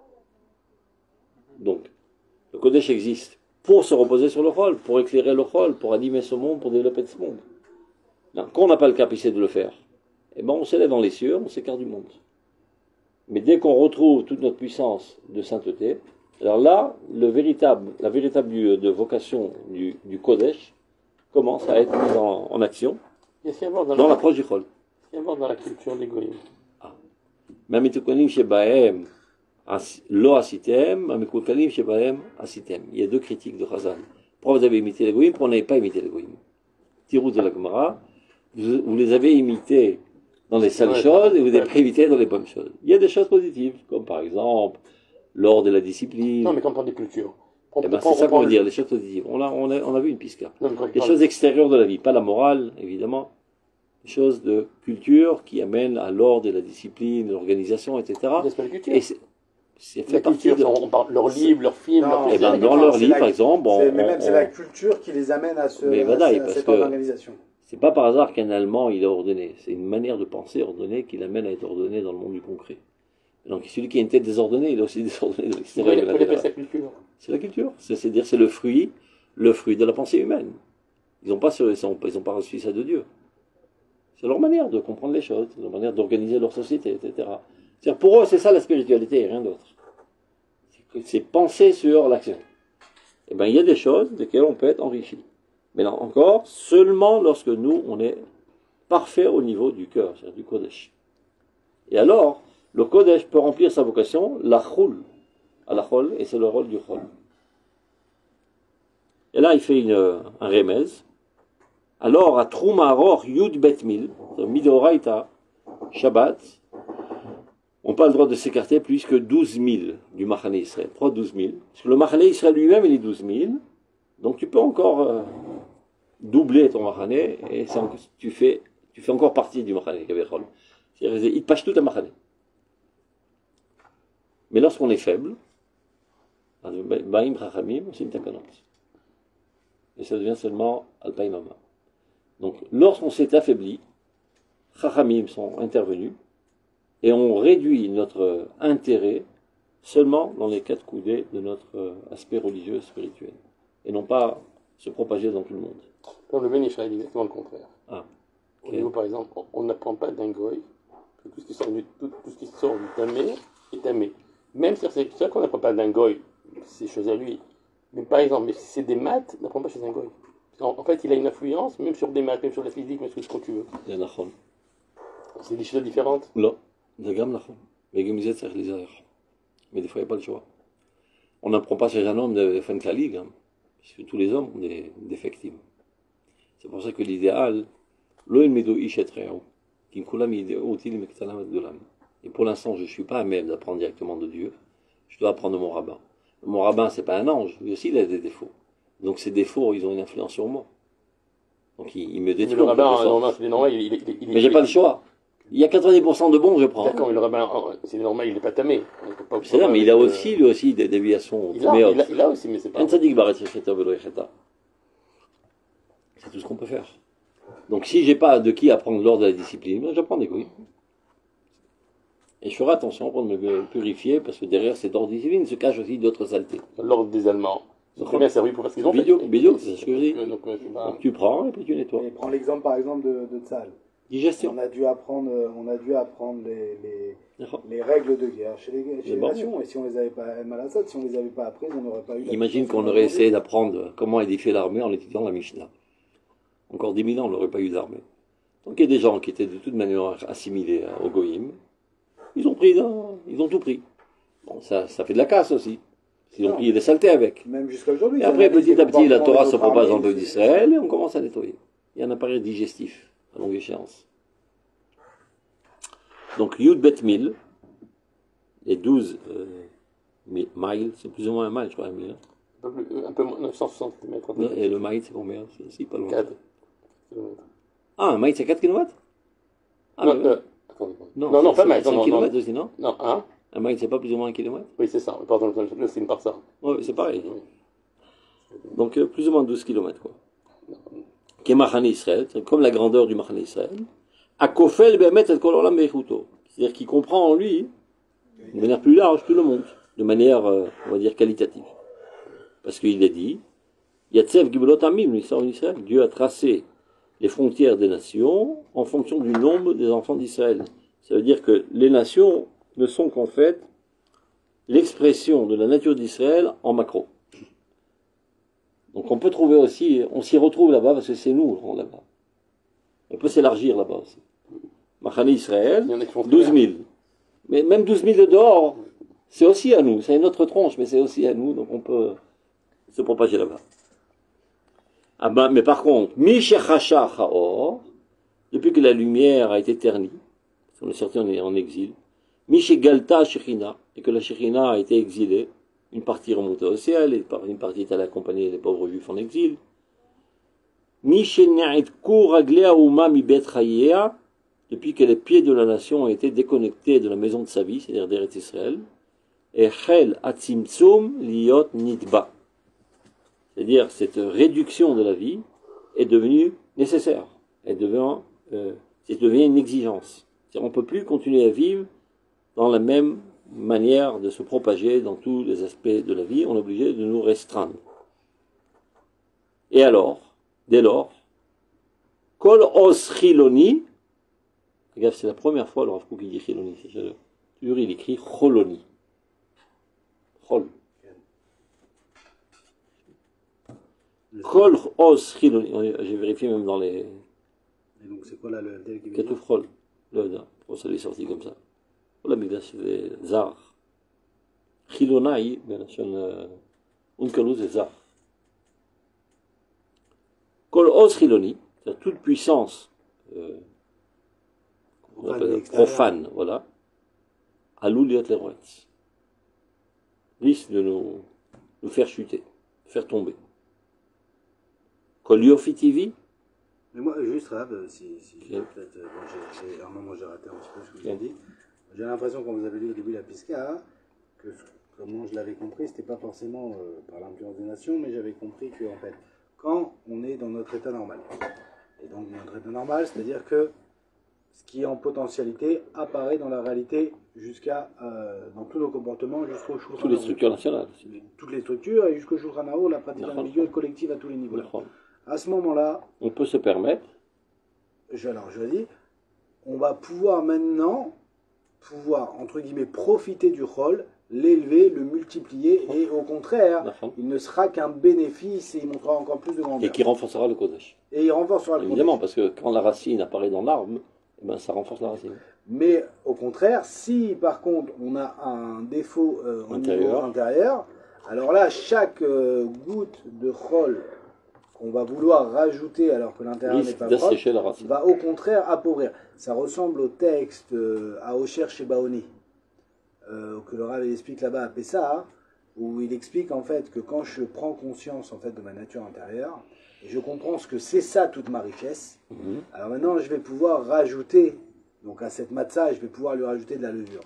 Donc, le Kodesh existe pour se reposer sur le chol, pour éclairer le chol, pour animer ce monde, pour développer ce monde. Non, quand on n'a pas le capacité de le faire, eh ben on s'élève dans les cieux, on s'écarte du monde. Mais dès qu'on retrouve toute notre puissance de sainteté, alors là, le véritable, la véritable du, de vocation du, du Kodesh commence à être mise en, en action dans, dans l'approche du chol. Il y a dans la culture des goïms. Ah. Même etukonim shebahem lo asitem, amekukalim shebahem asitem. Il y a deux critiques de Chazal. Pourquoi vous avez imité les goïms? Pourquoi vous n'avez pas imité les goïms? Tirous de la Gemara, vous, vous les avez imités dans les sales ouais, choses et vous avez évité dans les bonnes choses. Il y a des choses positives, comme par exemple l'ordre et la discipline. Non, mais quand on parle des cultures. Eh ben, c'est ça qu'on veut dire, les choses positives. On a, on a, on a vu une pisca. Les choses extérieures de la vie, pas la morale, évidemment. Les choses de culture qui amènent à l'ordre et la discipline, l'organisation, et cetera. Et c'est, c'est fait la partie culture, de... on parle leur livre, leur film, non, leur... Eh ben, dans leur livre, par exemple, bon, c'est, mais même on, c'est on... la culture qui les amène à, ce, mais à, vadaï, à parce cette que organisation. C'est pas par hasard qu'un Allemand, il est ordonné. C'est une manière de penser ordonnée qui l'amène à être ordonné dans le monde du concret. Donc celui qui a une tête désordonnée, il est aussi désordonné de l'extérieur. C'est la culture. C'est-à-dire c'est le fruit, le fruit de la pensée humaine. Ils n'ont pas, ils ont pas reçu ça de Dieu. C'est leur manière de comprendre les choses, leur manière d'organiser leur société, et cetera. C'est-à-dire pour eux, c'est ça la spiritualité et rien d'autre. C'est penser sur l'action. Eh bien, il y a des choses desquelles on peut être enrichi. Mais là encore, seulement lorsque nous, on est parfait au niveau du cœur, c'est-à-dire du Kodesh. Et alors, le Kodesh peut remplir sa vocation, la choul, à la chol, et c'est le rôle du chol. Et là, il fait une, un remez. Alors, à Trouma Aror Yud Bet Mil, Midoraita, Shabbat, on n'a pas le droit de s'écarter plus que douze mille du Machane Israël. Pourquoi douze mille? Parce que le Machane Israël lui-même, il est douze mille. Donc tu peux encore euh, doubler ton Machane, et c'est encore, tu, fais, tu fais encore partie du Machane. C'est-à-dire, il te pâche tout à Machane. Mais lorsqu'on est faible, Baim Chachamim, c'est une takanot. Et ça devient seulement Alpaïmama. Donc, lorsqu'on s'est affaibli, Chachamim sont intervenus, et on réduit notre intérêt seulement dans les quatre coudées de notre aspect religieux, spirituel. Et non pas se propager dans tout le monde. Dans le Ben Israël, exactement le contraire. Ah, okay. Au niveau, par exemple, on n'apprend pas d'un goy que tout ce qui sort du, tout, tout ce qui sort du tamé est tamé. Même si c'est ça qu'on n'apprend pas d'un goy, c'est chose à lui. Mais par exemple, mais si c'est des maths, on n'apprend pas chez un goy. En, en fait, il a une influence, même sur des maths, même sur la physique, même sur ce que tu veux. Il y en a chol. C'est des choses différentes. Non, c'est gamme la chol. Mais comme disait, c'est les erreurs. Mais des fois, il n'y a pas le choix. On n'apprend pas chez un homme de fin de la ligue, hein, parce que tous les hommes ont des défectifs. C'est pour ça que l'idéal, et pour l'instant, je ne suis pas à même d'apprendre directement de Dieu. Je dois apprendre de mon rabbin. Mon rabbin, c'est pas un ange, lui aussi, il a des défauts. Donc ces défauts, ils ont une influence sur moi. Donc il, il me détruit. Le rabbin, normal, c'est normal, il, il, il, mais j'ai pas le choix. Il y a quatre-vingt-dix pour cent de bons, je prends. D'accord, mais le rabbin, c'est normal, il n'est pas tamé. C'est là, mais il a aussi, lui aussi, des déviations. Il a, il a, il a aussi, mais c'est pas... C'est tout ce qu'on peut faire. Donc si j'ai pas de qui apprendre l'ordre de la discipline, j'apprends des couilles. Et je ferai attention pour me purifier, parce que derrière cet ordre de discipline se cache aussi d'autres saletés. L'ordre des Allemands. Ils ont très bien servi pour faire ce qu'ils ont Bidou, fait. Bidou, c'est ce que je dis. Donc, euh, Donc tu prends et puis tu nettoies. Et prends l'exemple par exemple de, de Tzal. Digestion. On a dû apprendre, on a dû apprendre les, les, les règles de guerre chez les, chez les bon. nations. Et si on les avait pas, Malassad, si on les avait pas apprises, on n'aurait pas eu. Imagine qu'on aurait essayé d'apprendre comment édifier l'armée en étudiant la Mishnah. Encore dix mille ans, on n'aurait pas eu d'armée. Donc il y a des gens qui étaient de toute manière assimilés au Goïm. Ils ont pris, non, ils ont tout pris. Bon, ça, ça fait de la casse aussi. Ils ont pris des saletés avec. Même jusqu'à aujourd'hui. Et après, petit à petit, la Torah se propage dans le peuple d'Israël et on commence à nettoyer. Il y a un appareil digestif à longue échéance. Donc Yud Bet Mil, les douze euh, miles, c'est plus ou moins un mile, je crois, un mille. Un peu, plus, un peu moins, neuf cent soixante mètres. Et le mile, c'est combien? C'est aussi pas loin. quatre kilomètres. Ah, un mile, c'est quatre kilomètres? Ah, non, mais... euh, non, non, non, pas mile. cinq kilomètres aussi, non? Non, un. Un mile, c'est pas plus ou moins un kilomètre? Oui, c'est ça. Pardon, c'est une part ça. Oui, c'est pareil. Donc, euh, plus ou moins douze kilomètres, quoi. Qui est Machane Israël, c'est comme la grandeur du Machane Israël. Akofel be'emet et kol olam be'echuto. C'est-à-dire qu'il comprend en lui, de manière plus large, tout le monde, de manière, euh, on va dire, qualitative. Parce qu'il a dit, Yatsev Gibelot Amim, l'histoire d'Israël, Dieu a tracé les frontières des nations en fonction du nombre des enfants d'Israël. Ça veut dire que les nations ne sont qu'en fait l'expression de la nature d'Israël en macro. Donc on peut trouver aussi, on s'y retrouve là-bas parce que c'est nous là-bas. On peut s'élargir là-bas aussi. Machane Israël, douze mille. Mais même douze mille de dehors, c'est aussi à nous. C'est une autre tronche, mais c'est aussi à nous, donc on peut se propager là-bas. Ah ben, mais par contre, Mishechacha Chaor, depuis que la lumière a été ternie, on est sorti en exil, Mishegalta Shechina, et que la Shechina a été exilée, une partie remontée au ciel, et une partie est allée accompagner les pauvres juifs en exil. Depuis que les pieds de la nation ont été déconnectés de la maison de sa vie, c'est-à-dire d'Eretz Israël, et Chel Atzimtzum Liot Nitba. C'est-à-dire cette réduction de la vie est devenue nécessaire, elle devient, euh, c'est devenu une exigence. C'est-à-dire on ne peut plus continuer à vivre dans la même manière de se propager dans tous les aspects de la vie, on est obligé de nous restreindre. Et alors, dès lors, Kol os chiloni, regarde, c'est la première fois le Rav Kook qui dit chiloni, c'est toujours il écrit choloni. Chol. Kol os chiloni, j'ai vérifié même dans les... Et donc c'est quoi là le tel qui Katouf chol, le da, pour ça lui est sorti comme ça. Voilà, mais là c'est zar. Chilonai, ben c'est unkalou c'est zar. Kol os chiloni, c'est toute puissance euh, on appelle, profane, voilà, alouliot leroetz, risque de nous, nous faire chuter, faire tomber. Kol yofitivi. Mais moi, juste Rav, si, si okay. peut-être, euh, bon, j'ai, à un moment j'ai raté un petit peu ce que vous avez dit. J'ai l'impression, quand vous avez lu au début la Pisca, que comment je l'avais compris, c'était pas forcément euh, par l'influence des nations, mais j'avais compris que en fait, quand on est dans notre état normal, et donc notre état normal, c'est-à-dire que ce qui est en potentialité apparaît dans la réalité jusqu'à euh, dans tous nos comportements jusqu'au Shulchan Aruch. Toutes les structures nationales. Toutes les structures et jusqu'au Shulchan Aruch, la pratique individuelle collective à tous les niveaux. À ce moment-là, on peut se permettre. Je, alors je dis, on va pouvoir maintenant pouvoir entre guillemets profiter du Chol, l'élever, le multiplier, et au contraire, il ne sera qu'un bénéfice et il montrera encore plus de grandeur. Et qui renforcera le Kodesh. Et il renforcera le Kodesh. Évidemment, parce que quand la racine apparaît dans l'arbre, eh ben, ça renforce la racine. Mais au contraire, si par contre on a un défaut euh, au intérieur. niveau intérieur, alors là, chaque euh, goutte de Chol qu'on va vouloir rajouter alors que l'intérieur n'est pas propre, va au contraire appauvrir. Ça ressemble au texte euh, à Osher Shebaoni, euh, que le Rav explique là-bas à Pessah, où il explique en fait que quand je prends conscience en fait de ma nature intérieure, et je comprends ce que c'est ça toute ma richesse, mm-hmm. alors maintenant je vais pouvoir rajouter, donc à cette matzah, je vais pouvoir lui rajouter de la levure.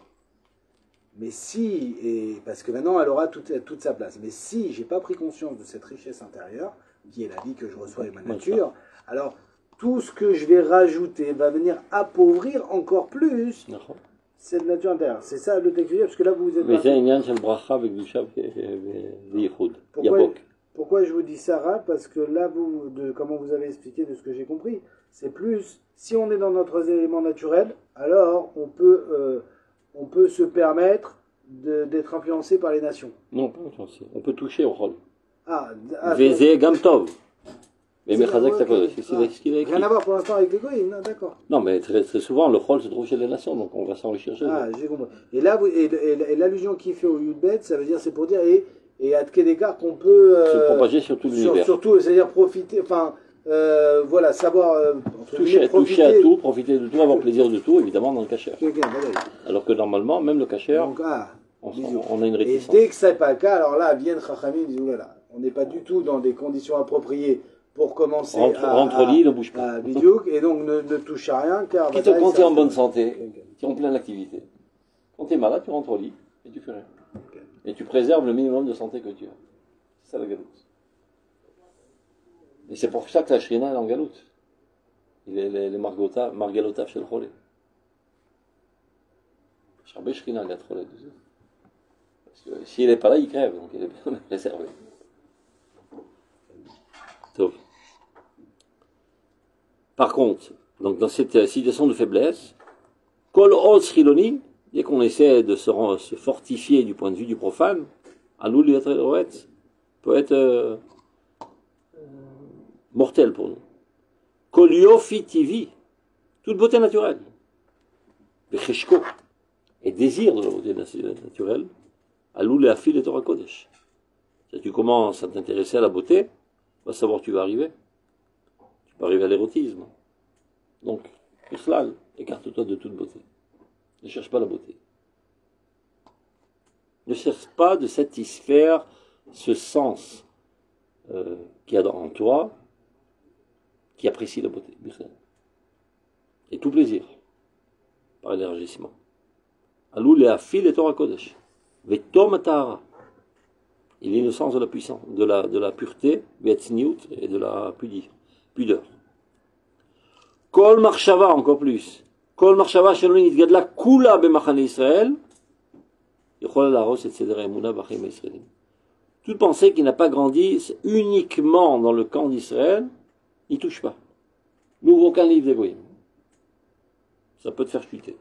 Mais si, et parce que maintenant elle aura toute, toute sa place, mais si j'ai pas pris conscience de cette richesse intérieure, qui est la vie que je reçois de ma nature, alors tout ce que je vais rajouter va venir appauvrir encore plus cette nature intérieure. C'est ça le texte, parce que là vous êtes... Mais c'est un yann, bracha avec du shav et yichud. Pourquoi je vous dis ça, Rav? Parce que là, vous, de comment vous avez expliqué, de ce que j'ai compris, c'est plus, si on est dans notre élément naturel, alors on peut, euh, on peut se permettre de, d'être influencé par les nations. Non, pas influencé. On peut toucher au rôle. Ah, ah Vézé Gamtov. Mais Mechazek Takodesh, c'est ce qu'il a écrit. Rien à voir pour l'instant avec l'égoïsme, non, d'accord. Non, mais très, très souvent, le rôle se trouve chez les nations, donc on va s'enrichir chez eux. Ah, j'ai compris. Et là, vous, et, et, et l'allusion qu'il fait au Yudbet, ça veut dire, c'est pour dire, et, et à Tkedekar qu'on peut... Euh, se propager sur tout l'univers. Sur, surtout, c'est-à-dire profiter, enfin, euh, voilà, savoir... Euh, toucher, toucher à tout, profiter de tout, avoir plaisir de tout, évidemment, dans le kasher. Okay, voilà. Alors que normalement, même le kasher, ah, on, on a une réticence. Et dès que ça n'est pas le cas, alors là, viennent Chachamim, ils disent, oulala, on n'est pas du tout dans des conditions appropriées pour commencer rentre, à... Rentre au lit, ne bouge pas. À Bidiouk, et donc ne, ne touche à rien, car... Quitte quand tu es en bonne santé, tu es en pleine activité. Quand tu es malade, tu rentres au lit et tu fais rien. Et tu préserves le minimum de santé que tu as. C'est ça la galoute. Et c'est pour ça que la shrina est en galoute. Il est les, les margalotav chez le cholé. Charbé shrina, il y a trop les deux. Parce que s'il n'est pas là, il crève, donc il est bien préservé. Sauf. Par contre, donc dans cette situation de faiblesse, kol od shriloni, dès qu'on essaie de se, se fortifier du point de vue du profane, alul yatreloet peut être euh, mortel pour nous. Kol yofi tivi, toute beauté naturelle, becheshko, et désir de la beauté naturelle, alul afil et Torah Kodesh. Si tu commences à t'intéresser à la beauté, va savoir où tu vas arriver. Tu peux arriver à l'érotisme. Donc, Islam, écarte-toi de toute beauté. Ne cherche pas la beauté. Ne cherche pas de satisfaire ce sens euh, qu'il y a en toi, qui apprécie la beauté. Et tout plaisir, par élargissement. Alou le afil et Torah Kodesh. Vetom atahara. Il est l'innocence de la puissance, de la, de la pureté, vetzniut, et de la pudeur. pudeur. Kol marshava, encore plus. Kol marshava shelon nitgadla kula b'machane Israël. Yochol laros et seder emuna b'achim Israëlim. Toute pensée qui n'a pas grandi uniquement dans le camp d'Israël, n'y touche pas. N'ouvre aucun livre d'Égoïm. Ça peut te faire chuter.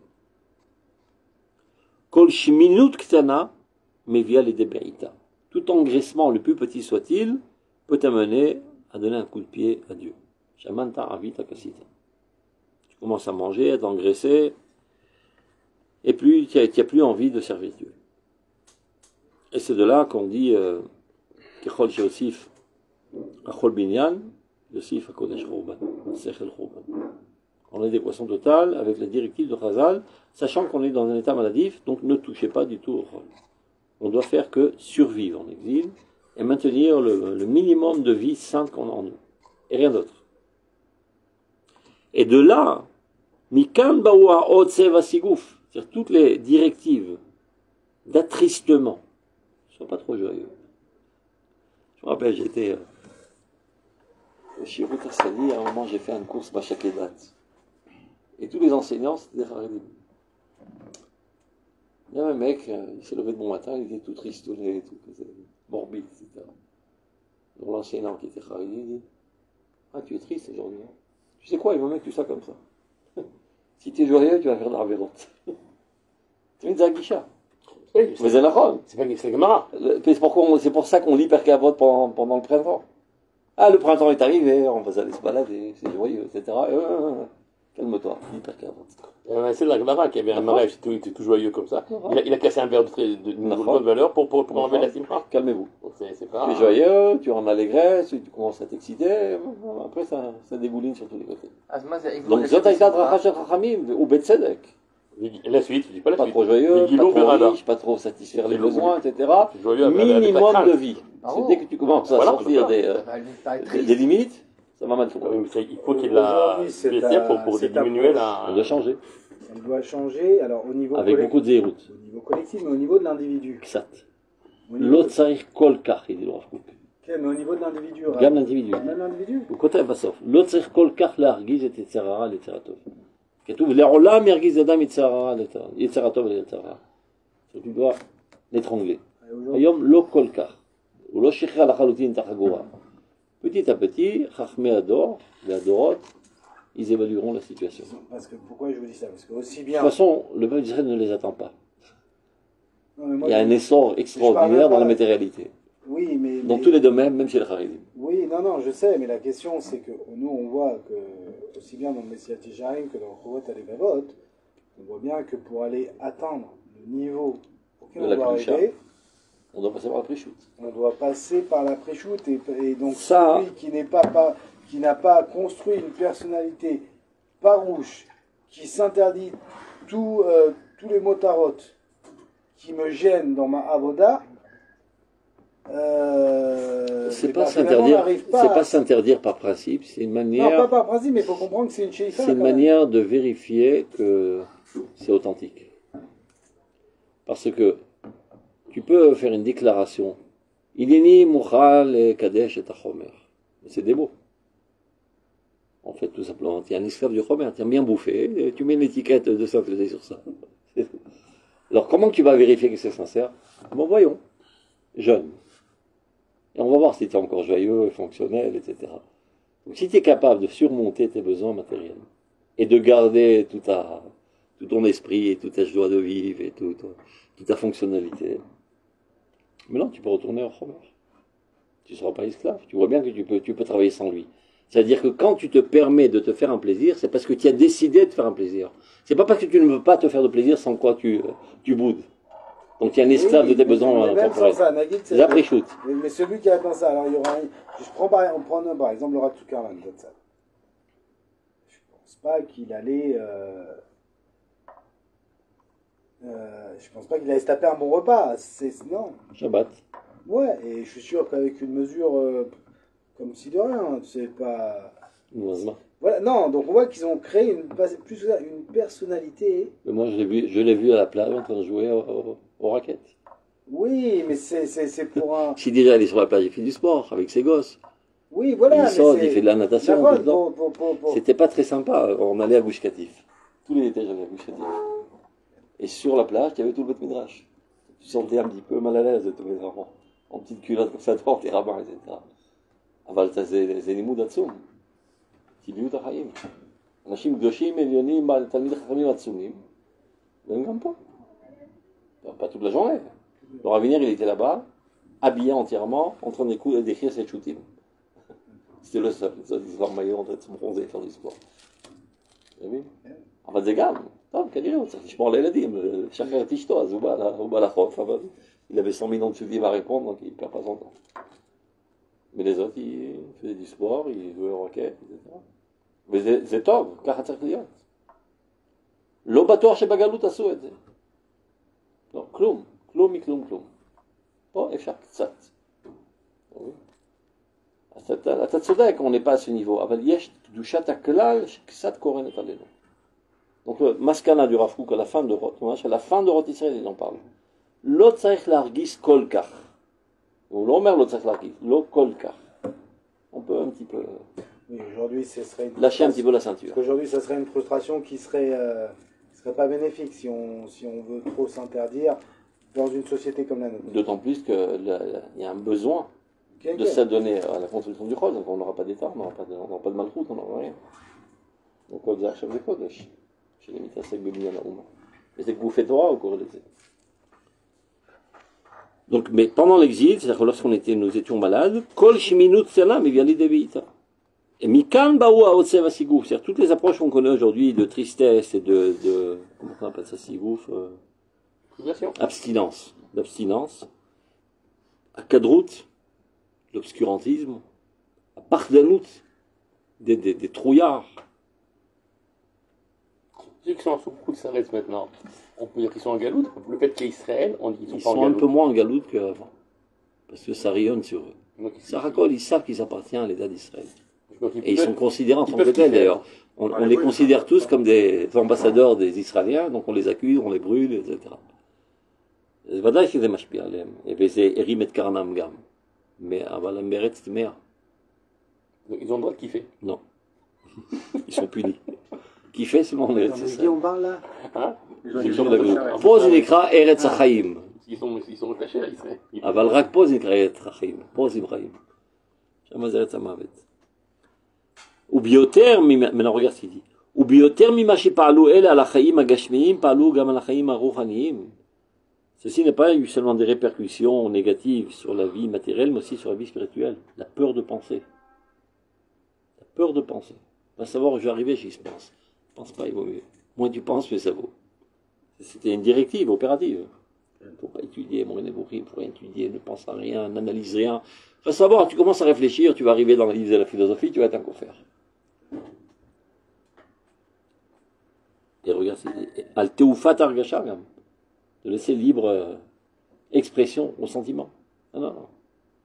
Kol shminut ktana, mevia les debeita. Tout engraissement, le plus petit soit-il, peut t'amener à donner un coup de pied à Dieu. Shamanta avita kasita. Tu commences à manger, à t'engraisser, et plus tu n'as plus envie de servir Dieu. Et c'est de là qu'on dit Kechol Sheosif Achol Binyan, Yosif Akodesh Chorban, Sechel Chorban. En adéquation totale avec la directive de Chazal, sachant qu'on est dans un état maladif, donc ne touchez pas du tout au Chol. On doit faire que survivre en exil et maintenir le, le minimum de vie sainte qu'on a en nous. Et rien d'autre. Et de là, Mikan Baoua Otsev Asigouf, c'est-à-dire toutes les directives d'attristement, ne sois pas trop joyeux. Je me rappelle, j'étais euh, au Shirut Asali, à un moment j'ai fait une course Bachakedat. Et tous les enseignants, c'était des Haredim. Il y a un mec, il s'est levé de bon matin, il était tout tristouné, tout morbide, et cetera. Donc l'enseignant qui était Haredi, il dit « Ah, tu es triste aujourd'hui, hein. Tu sais quoi, il va mettre tout ça comme ça. Si tu es joyeux, tu vas faire de la vérote. » Tu mets de Zagisha. Mais c'est la c'est pas c'est Gemara. C'est pour ça qu'on lit Perkavot pendant, pendant le printemps. Ah, le printemps est arrivé, on va aller se balader, c'est joyeux, et cetera. Euh, Calme-toi, lis Perkavot. C'est de la Gemara qui avait un mariage, il était tout joyeux comme ça. Il a, il a cassé un verre de, de, de, de bonne valeur pour, pour, pour enlever la simcha. Calmez-vous. C'est pas... Tu es joyeux, tu rends l'allégresse, tu commences à t'exciter, après ça, ça dégouline sur tous les côtés. Donc, Zot Aïta Drachach Chachamim, ou Betzedek. La suite, je dis pas la pas suite. Trop joyeux, pas trop riche, pas trop satisfaire les besoins, et cetera. Minimum de vie. C'est dès que tu commences à sortir des, euh, des, des limites, ça va mal tourner. Oui, mais il faut qu'il la pour, pour diminuer la... On doit changer. On doit changer, alors au niveau avec beaucoup de zéroutes. Au niveau collectif, mais au niveau de l'individu. Ksat. L'autre saïr kolkar, il dit le Rav Kook. Ok, mais au niveau de l'individu. Gamme l'individu. Même l'individu. Au côté Bassof. L'autre saïr kolkar l'argiz et etzerara l'etzeratov. כתוב, לעולם ירגיז אדם יצרה יצרה טוב ליצרה. Tu dois l'étrangler. היום לא כל כך. הוא לא שחרר לחלוטין את החגורה. Petit à petit, חכמי הדור והדורות, ils évalueront la situation. Parce que, pourquoi je vous dis ça? Parce que aussi bien... De toute façon, le peuple d'Israël ne les attend pas. Non, mais moi, il y a je... un essor extraordinaire dans la matérialité. Oui, mais... Dans mais... tous les domaines, même chez les Haredim. Oui, non, non, je sais, mais la question c'est que nous on voit que, aussi bien dans le Messiah Tijarim que dans le Chovot Alevavot, on voit bien que pour aller atteindre le niveau auquel on doit arriver, on doit passer par la pré-shoot. On doit passer par la pré-shoot et, et donc ça, celui qui n'est pas, pas, qui n'a pas construit une personnalité farouche, qui s'interdit tout, euh, tous les motarot qui me gênent dans ma avoda, Euh, c'est pas s'interdire, c'est pas s'interdire par principe, c'est une manière. Non, pas par principe, mais il faut comprendre que c'est une sheifa. C'est une manière de vérifier que c'est authentique. Parce que tu peux faire une déclaration. Ilini Mukhal et Kadesh et Tachomer. C'est des mots. En fait, tout simplement, tu es un esclave du Chomer, tu as bien bouffé, et tu mets une étiquette de sainteté sur ça. Alors, comment tu vas vérifier que c'est sincère? Bon, voyons. Jeune. Et on va voir si tu es encore joyeux, fonctionnel, et cetera. Donc, si tu es capable de surmonter tes besoins matériels, et de garder tout, ta, tout ton esprit, et toute ta joie de vivre, et tout, toute ta fonctionnalité, mais non, tu peux retourner au Chomer. Tu ne seras pas esclave. Tu vois bien que tu peux, tu peux travailler sans lui. C'est-à-dire que quand tu te permets de te faire un plaisir, c'est parce que tu as décidé de faire un plaisir. C'est pas parce que tu ne veux pas te faire de plaisir sans quoi tu, tu boudes. Donc tu es un esclave oui, de tes besoins temporels. C'est après shoot. Mais, mais celui qui attend ça, alors il y aura un, je prends par, on prend un, par exemple le Rav Zuckerman, je pense pas qu'il allait, euh, euh, je pense pas qu'il allait se taper un bon repas. C'est non. Shabbat. Ouais, et je suis sûr qu'avec une mesure euh, comme si de rien, c'est pas. Non, voilà, non, donc on voit qu'ils ont créé une, plus que ça, une personnalité. Mais moi, je l'ai vu, je l'ai vu à la plage en train de jouer au, au, au raquettes. Oui, mais c'est, c'est, c'est pour un. Si déjà il est sur la plage, il fait du sport avec ses gosses. Oui, voilà. Il sort, il fait de la natation. Pour, pour, pour, pour... C'était pas très sympa. On allait à Gush Katif. Tous les étés, j'allais à Gush Katif. Et sur la plage, il y avait tout le Beth Midrash. Tu sentais un petit peu mal à l'aise de tous les enfants. En petite culotte comme ça devant tes rabbins, et cetera. אבל זה לימוד עצום. טבעיות החיים. אנשים קדושים, עליונים, תלמידי חכמים עצומים, והם גם פה. Pas toute la journée. Le Ravinir, il était là-bas, habillé entièrement, en train d'écrire ses choutim. C'était le seul. Ça, il se voir maillot en train de se bronzer et faire du sport. Vous avez vu? אבל זה גם, טוב, כנראה, הוא צריך לשמור על הילדים, לשחרר את אשתו, אז הוא בא לחוף, אבל il avait cent millions de choutim à répondre, donc il ne perd pas son temps. Mais les autres, ils faisaient du sport, ils jouaient au roquette, et cetera. Mais c'est טוב, ככה צריך להיות. לא בטוח שבגלות עשו את זה. לא, כלום, כלום מכלום כלום. פה אפשר קצת. אתה, אתה צודק, on n'est pas à ce niveau, אבל יש קדושת הכלל שקצת קורנת עלינו. Donc le mascana du Rav Kook à la fin de Roth, à la fin de Roth Israël, il en parle. לא צריך להרגיש כל כך. On l'omer l'autre s'aclarque, l'eau colcar. On peut un petit peu. Oui, aujourd'hui, ce serait une lâcher un petit peu la ceinture. Parce qu'aujourd'hui, ça serait une frustration qui serait, euh, serait pas bénéfique si on, si on veut trop s'interdire dans une société comme la nôtre. D'autant plus qu'il y a un besoin okay, de okay. s'adonner à la construction du Chol, donc on n'aura pas d'État, on n'aura pas de, pas de malchoute, on n'aura rien. Donc, on va chef de Kodesh. Chez les Mitasek Bebiyana Ouma. Mais c'est que vous faites Torah au cours de l'été. Donc, mais pendant l'exil, c'est-à-dire que lorsqu'on était, nous étions malades, Kol Shiminut Selam, il vient de Deviita. Et Mikan Baoua Otsev Asigouf, c'est-à-dire toutes les approches qu'on connaît aujourd'hui de tristesse et de, de comment on appelle ça, Sigouf euh, abstinence, d'abstinence, à Kadrout, l'obscurantisme, à Pardanout, des, des, des trouillards. Ceux qui sont en sous-coup s'arrêtent maintenant. On peut dire qu'ils sont en galoute. Le fait qu'Israël, on dit qu'ils sont ils pas en sont galoute. un peu moins en galoute qu'avant. Parce que ça rayonne sur eux. Donc, Sarakol, ils savent qu'ils appartiennent à l'État d'Israël. Donc, ils Et ils sont considérés en tant que tels d'ailleurs. On, on les considère tous comme des ambassadeurs des Israéliens, donc on les accuse, on les brûle, et cetera. ודאי שזה משפיע עליהם, וזה הרים את קרנם גם. אבל המרץ תמר. Ils ont le droit de kiffer. Non. Ils sont punis. Kiffer, c'est mon Eretz Israël. on parle là hein? פה זה נקרא ארץ החיים. Ils sont, ils sont réfléchis à Israël. אבל רק פה זה נקרא ארץ החיים. פה זה חיים. שם זה ארץ המוות. וביותר, maintenant regarde ce qu'il dit. וביותר ממה שפעלו אלה על החיים הגשמיים, פעלו גם על החיים הרוחניים. Ceci n'est pas seulement des répercussions négatives sur la vie matérielle, mais aussi sur la vie spirituelle. La peur de penser. La peur de penser. Va savoir où je vais arriver, j'y pense. Pense pas, il vaut mieux. Moins tu penses, mieux ça vaut. C'était une directive opérative. Il ne faut pas étudier, mon ébouri, il ne faut rien étudier, ne pense à rien, n'analyse rien. Va savoir, tu commences à réfléchir, tu vas arriver dans le livre de la philosophie, tu vas t'en faire. Et regarde, c'est Al Teufat Argashagam. De laisser libre euh, expression au sentiment. Non, non, non.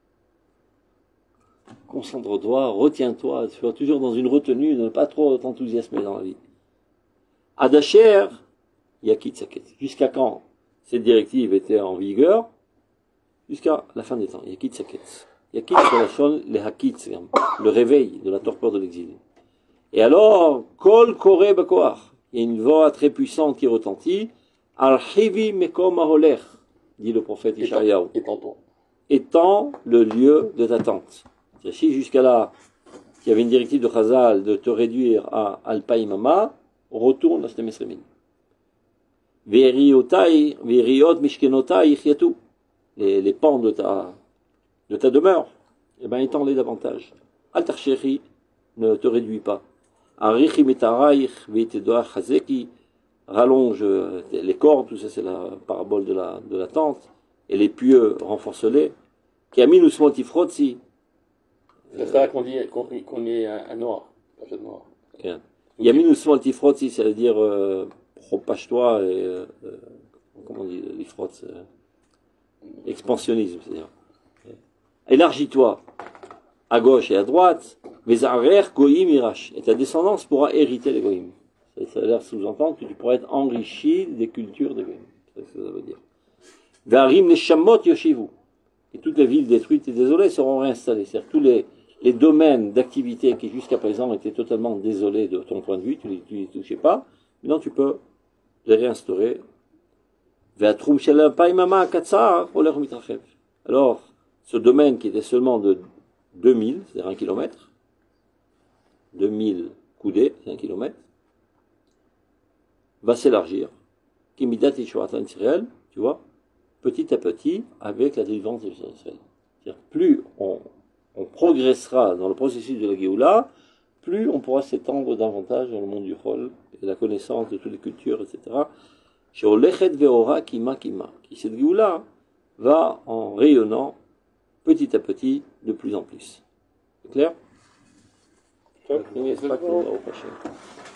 Concentre-toi, retiens-toi, tu sois toujours dans une retenue, de ne pas trop t'enthousiasmer dans la vie. Adacher, Yakit Saket. Jusqu'à quand cette directive était en vigueur jusqu'à la fin des temps. Yakit Saketz. Yakit, c'est la chose, les Hakitz, le réveil de la torpeur de l'exil. Et alors, Kol Kore Bakoar, il y a une voix très puissante qui retentit, Al-Hivi Mekom Aholer, dit le prophète Ishaïaou. Étant le lieu de ta tente. Si jusqu'à là, il y avait une directive de Chazal de te réduire à Alpaïmama, retourne à Stemesremin. Veriyotai, Veriyot Mishkenotai Chiatou. Les, les pans de ta, de ta demeure, eh ben, étends-les davantage. Al-Tarchechi, ne te réduis pas. Arichi Metaraich, Veitedoach Hazeki, rallonge les cordes, tout ça c'est la parabole de la, de la tente, et les pieux, renforce-les. Kiaminus Montifrotzi. C'est ça qu'on dit, qu'on, qu'on est à noir, pas de noir. Yaminus Montifrotzi, ça veut dire, euh, propage-toi et, euh, comment on dit, l'ifrot, euh, expansionnisme, c'est-à-dire. Élargis-toi à gauche et à droite, mais Arer Goïm Irash, et ta descendance pourra hériter les Goïm. Ça a l'air sous-entendre que tu pourras être enrichi des cultures des Goïm. C'est ce que ça veut dire. Varim Neshamot Yoshivu, et toutes les villes détruites et désolées seront réinstallées. C'est-à-dire tous les, les domaines d'activité qui jusqu'à présent étaient totalement désolés de ton point de vue, tu ne les touchais pas, maintenant tu peux les réinstaurer. Alors, ce domaine qui était seulement de deux mille, c'est-à-dire un kilomètre, deux mille coudées, c'est un kilomètre, va s'élargir. Kimidat Ishuatan Israël, tu vois, petit à petit, avec la délivrance de Israël. C'est-à-dire, plus on, on progressera dans le processus de la Géoula, plus on pourra s'étendre davantage dans le monde du Chol, et la connaissance de toutes les cultures, et cetera. Chez Olechet Veora Kima Kima, qui cette Géoula va en rayonnant petit à petit de plus en plus. C'est clair? Top.